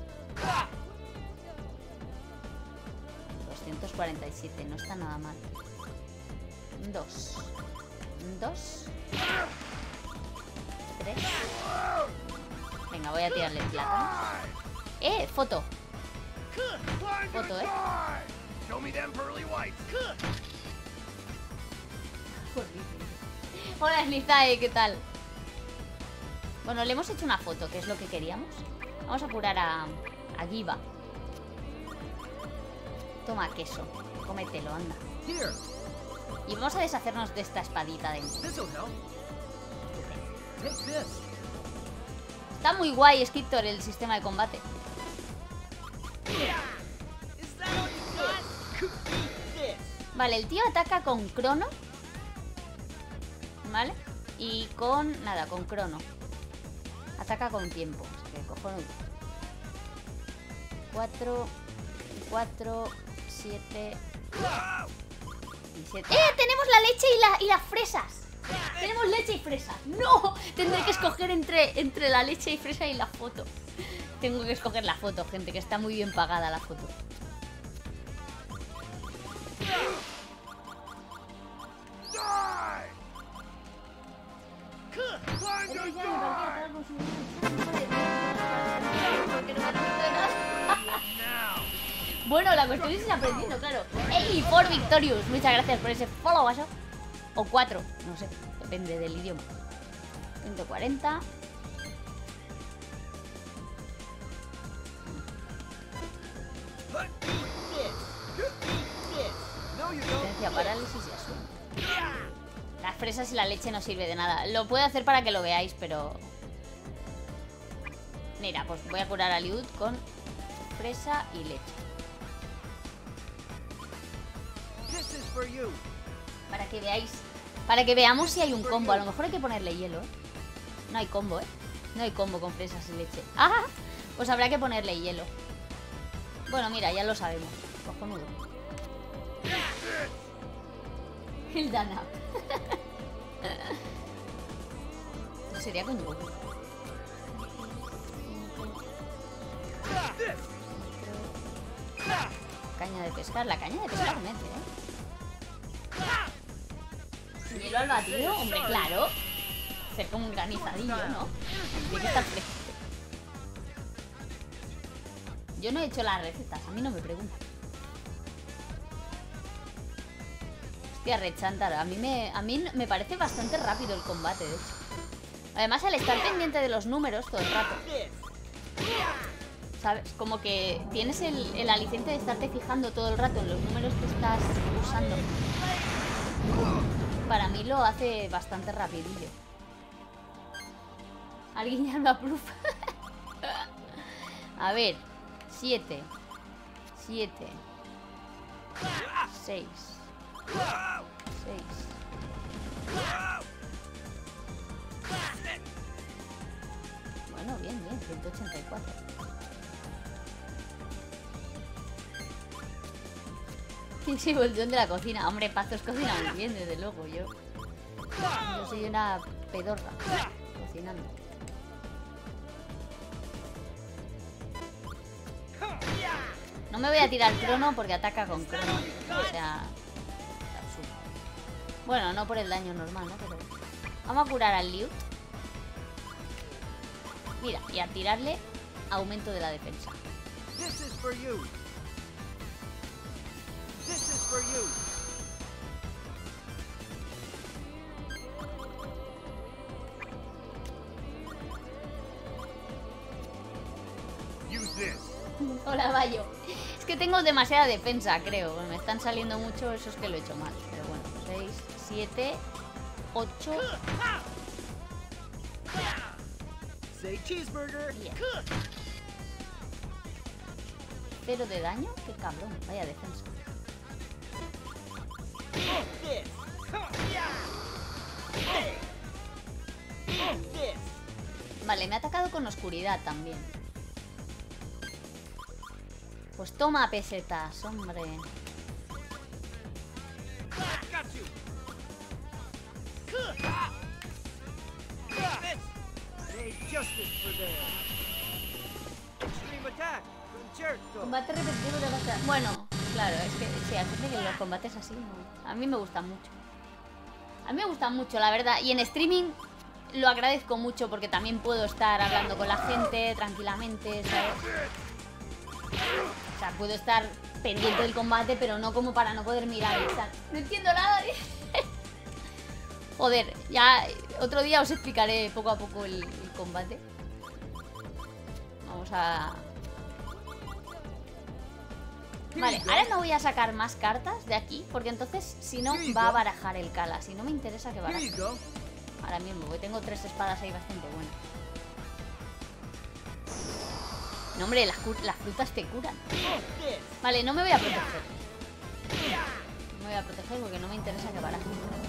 doscientos cuarenta y siete, no está nada mal. Dos. Dos. tres. Venga, voy a tirarle plata. Eh, foto. Foto, eh. Show me them pearly whites. Hola, Slizae, ¿qué tal? Bueno, le hemos hecho una foto, que es lo que queríamos. Vamos a curar a, a Giva. Toma queso, cómetelo, anda. Y vamos a deshacernos de esta espadita de mí. Está muy guay, Skiptor, el sistema de combate. Vale, el tío ataca con crono. ¿Vale? Y con... nada, con crono. Ataca con tiempo. O sea que cojonudo. cuatro, cuatro, siete y siete. ¡Eh! Tenemos la leche y, la, y las fresas. Tenemos leche y fresa. ¡No! Tendré que escoger entre, entre la leche y fresa y la foto. Tengo que escoger la foto, gente, que está muy bien pagada la foto. Bueno, la cuestión es ir aprendiendo, claro. ¡Ey, por Victorious! Muchas gracias por ese follow, ¿vaso? O cuatro, no sé, depende del idioma. ciento cuarenta. Potencia, parálisis y asunto. Las fresas y la leche no sirve de nada. Lo puedo hacer para que lo veáis, pero... Mira, pues voy a curar a Liud con fresa y leche. Para que veáis... Para que veamos si hay un combo. A lo mejor hay que ponerle hielo, ¿eh? No hay combo, ¿eh? No hay combo con fresas y leche. ¡Ah! Pues habrá que ponerle hielo. Bueno, mira, ya lo sabemos. Cojonudo. El Dana. Esto sería con yogur. Caña de pescar. La caña de pescar mete, ¿eh? ¿Hielo al batido? Hombre, claro. Ser como un granizadillo, ¿no? Tiene que estar fresco. Yo no he hecho las recetas, a mí no me preguntan. Hostia, Rechantar, a mí me, a mí me parece bastante rápido el combate, de hecho. Además, al estar pendiente de los números todo el rato, ¿sabes? Como que tienes el, el aliciente de estarte fijando todo el rato en los números que estás usando. Para mí lo hace bastante rapidillo. Alguien ya lo aprueba. A ver, siete, siete, seis, seis. Bueno, bien, bien, ciento ochenta y cuatro. Sí, bolsón de la cocina. Hombre, Pazos cocina muy bien, desde luego. Yo, yo soy una pedorra cocinando. No me voy a tirar crono porque ataca con crono. O sea, absurdo. Bueno, no por el daño normal, ¿no? Pero vamos a curar al Liu. Mira, y a tirarle aumento de la defensa. This is for you. This is for you. Use this. Hola, Bayo. Es que tengo demasiada defensa, creo. Me están saliendo mucho, eso es que lo he hecho mal. Pero bueno, seis, siete, ocho. Say cheeseburger. diez. Cero de daño, qué cabrón. Vaya defensa. This. This. Vale, me ha atacado con oscuridad también. Pues toma pesetas, hombre. Got you. Say justice for them. Extreme attack. Concerto. Combate repetido de batalla. Bueno, claro, es que sí, hace que los combates así no. A mí me gustan mucho. A mí me gustan mucho, la verdad. Y en streaming lo agradezco mucho porque también puedo estar hablando con la gente tranquilamente, ¿sabes? O sea, puedo estar pendiente del combate, pero no como para no poder mirar. O sea, no entiendo nada. Joder, ya otro día os explicaré poco a poco el, el combate. Vamos a... Vale, ahora no voy a sacar más cartas de aquí, porque entonces, si no, va a barajar el Kala. Si no me interesa que Here baraje. you go. Ahora mismo, porque tengo tres espadas ahí bastante buenas. No, hombre, las, cu- las frutas te curan. Vale, no me voy a proteger. No me voy a proteger porque no me interesa que baraje.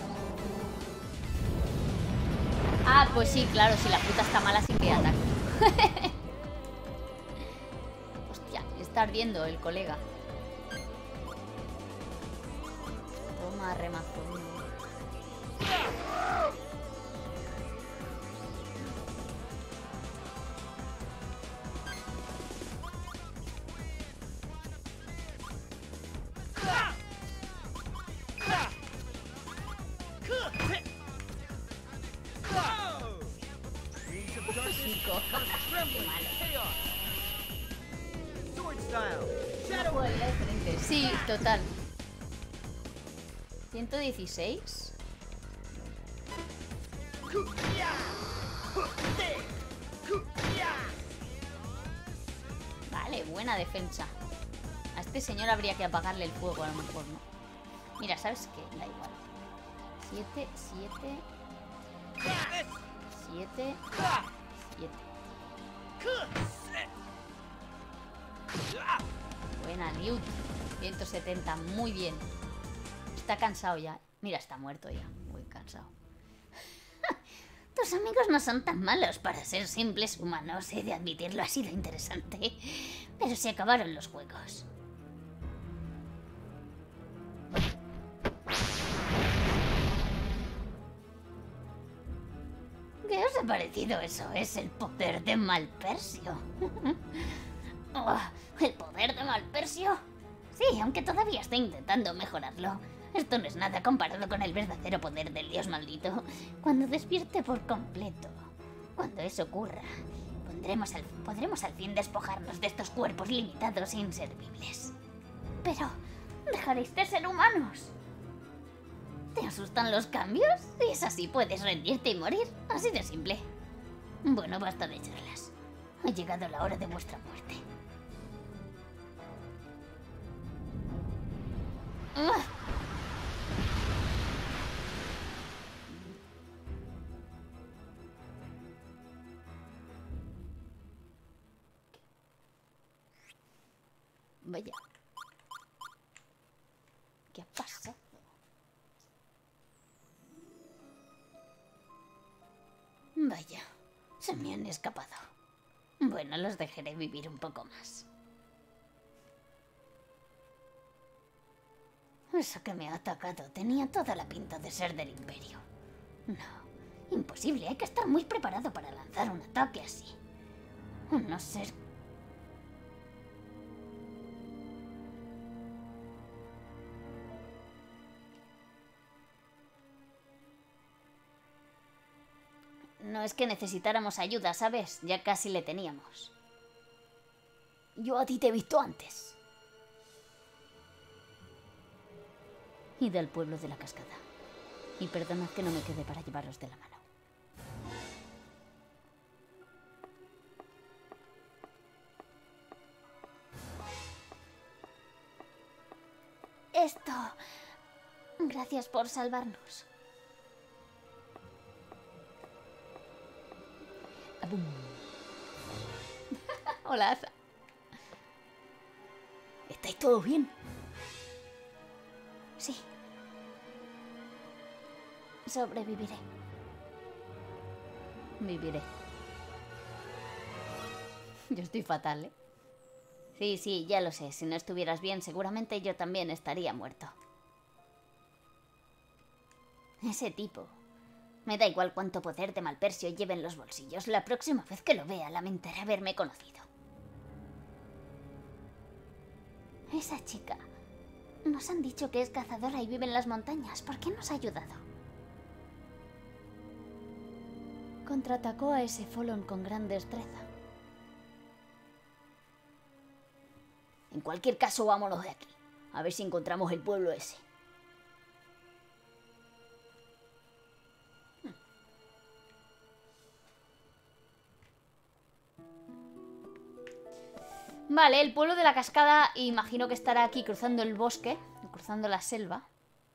Ah, pues sí, claro, si la fruta está mala sí que ataco. Hostia, está ardiendo el colega. Toma, remazo. Chico. Sword style. Sí, total. ciento dieciséis. Vale, buena defensa. A este señor habría que apagarle el fuego, a lo mejor, ¿no? Mira, ¿sabes qué? Da igual. siete, siete... siete... siete. Buena, Newt. ciento setenta, muy bien. Está cansado ya. Mira, está muerto ya. Muy cansado. Tus amigos no son tan malos para ser simples humanos, he de admitirlo, ha sido interesante. Pero se acabaron los juegos. ¿Qué os ha parecido eso? Es el poder de Malpersio. Oh, ¿el poder de Malpersio? Sí, aunque todavía estoy intentando mejorarlo. Esto no es nada comparado con el verdadero poder del dios maldito. Cuando despierte por completo, cuando eso ocurra, pondremos al, podremos al fin despojarnos de estos cuerpos limitados e inservibles. Pero, dejaréis de ser humanos. ¿Te asustan los cambios? Si es así, puedes rendirte y morir. Así de simple. Bueno, basta de charlas. Ha llegado la hora de vuestra muerte. ¡Ah! Vaya. ¿Qué ha pasado? Vaya, se me han escapado. Bueno, los dejaré vivir un poco más. Eso que me ha atacado tenía toda la pinta de ser del Imperio. No, imposible, hay que estar muy preparado para lanzar un ataque así. A no ser... No es que necesitáramos ayuda, ¿sabes? Ya casi le teníamos. Yo a ti te he visto antes. Y del pueblo de la cascada. Y perdonad que no me quede para llevaros de la mano. Esto... Gracias por salvarnos. Hola, Aza. ¿Estáis todos bien? Sí. Sobreviviré. Viviré. Yo estoy fatal, ¿eh? Sí, sí, ya lo sé. Si no estuvieras bien, seguramente yo también estaría muerto. Ese tipo... Me da igual cuánto poder de Malpersio lleve en los bolsillos. La próxima vez que lo vea, lamentaré haberme conocido. Esa chica... Nos han dicho que es cazadora y vive en las montañas. ¿Por qué nos ha ayudado? Contraatacó a ese Folon con gran destreza. En cualquier caso, vámonos de aquí. A ver si encontramos el pueblo ese. Vale, el pueblo de la cascada imagino que estará aquí cruzando el bosque, cruzando la selva,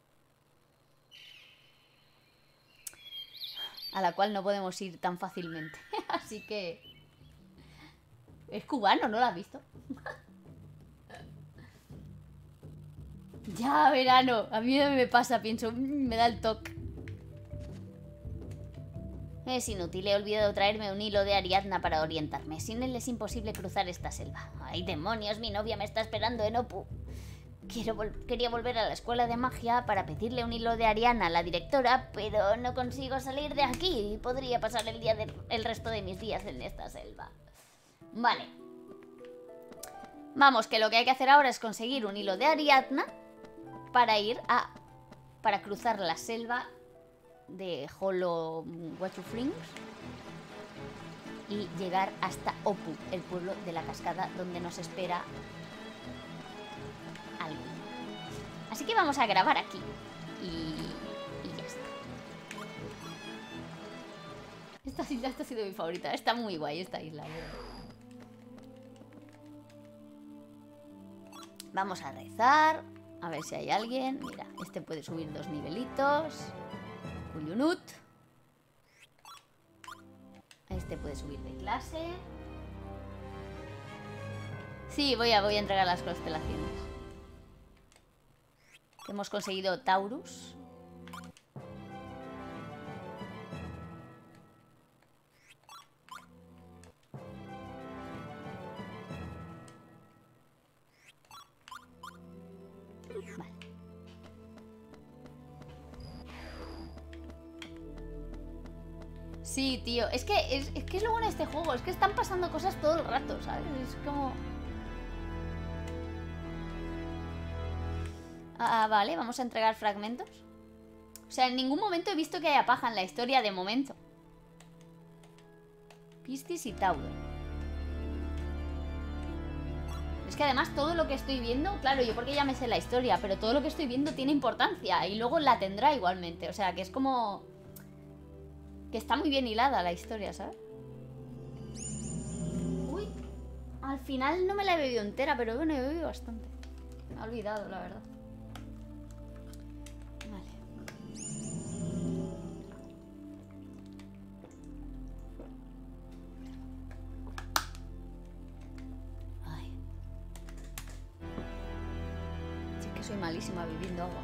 a la cual no podemos ir tan fácilmente. Así que... Es cubano, ¿no lo has visto? Ya, verano. A mí me pasa, pienso, mmm, me da el toque. Es inútil, he olvidado traerme un hilo de Ariadna para orientarme. Sin él es imposible cruzar esta selva. ¡Ay, demonios! Mi novia me está esperando en Opu. Quiero vol- quería volver a la escuela de magia para pedirle un hilo de Ariadna a la directora, pero no consigo salir de aquí. Podría pasar el, día de- el resto de mis días en esta selva. Vale. Vamos, que lo que hay que hacer ahora es conseguir un hilo de Ariadna para ir a... para cruzar la selva de Hollow Wachuflings y llegar hasta Opu, el pueblo de la cascada donde nos espera algo. Así que vamos a grabar aquí y, y ya está. Esta isla esta ha sido mi favorita, está muy guay esta isla, ¿verdad? Vamos a rezar, a ver si hay alguien. Mira, este puede subir dos nivelitos. Cuyunut. Este puede subir de clase. Sí, voy a, voy a entregar las constelaciones. Hemos conseguido Taurus. Vale. Sí, tío, es que es, es que es lo bueno de este juego, es que están pasando cosas todo el rato, ¿sabes? Es como... Ah, vale, vamos a entregar fragmentos. O sea, en ningún momento he visto que haya paja en la historia de momento. Piscis y Tauro. Es que además todo lo que estoy viendo, claro, yo porque ya me sé la historia, pero todo lo que estoy viendo tiene importancia y luego la tendrá igualmente. O sea, que es como... que está muy bien hilada la historia, ¿sabes? Uy, al final no me la he bebido entera, pero bueno, he bebido bastante. Me he olvidado, la verdad. Vale. Ay. Sí que soy malísima bebiendo agua.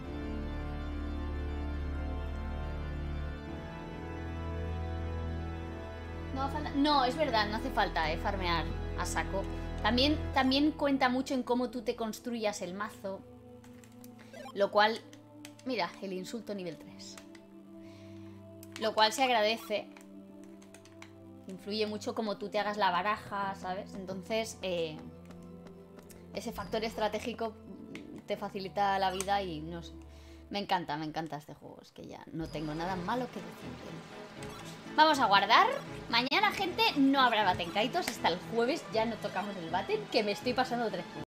No, falta... no, es verdad, no hace falta eh, farmear a saco. También, también cuenta mucho en cómo tú te construyas el mazo. Lo cual... Mira, el insulto nivel tres. Lo cual se agradece. Influye mucho cómo tú te hagas la baraja, ¿sabes? Entonces, eh, ese factor estratégico te facilita la vida y no sé. Me encanta, me encanta este juego. Es que ya no tengo nada malo que decir. Vamos a guardar. Mañana, gente, no habrá Batenkaitos. Hasta el jueves ya no tocamos el Baten, que me estoy pasando tres.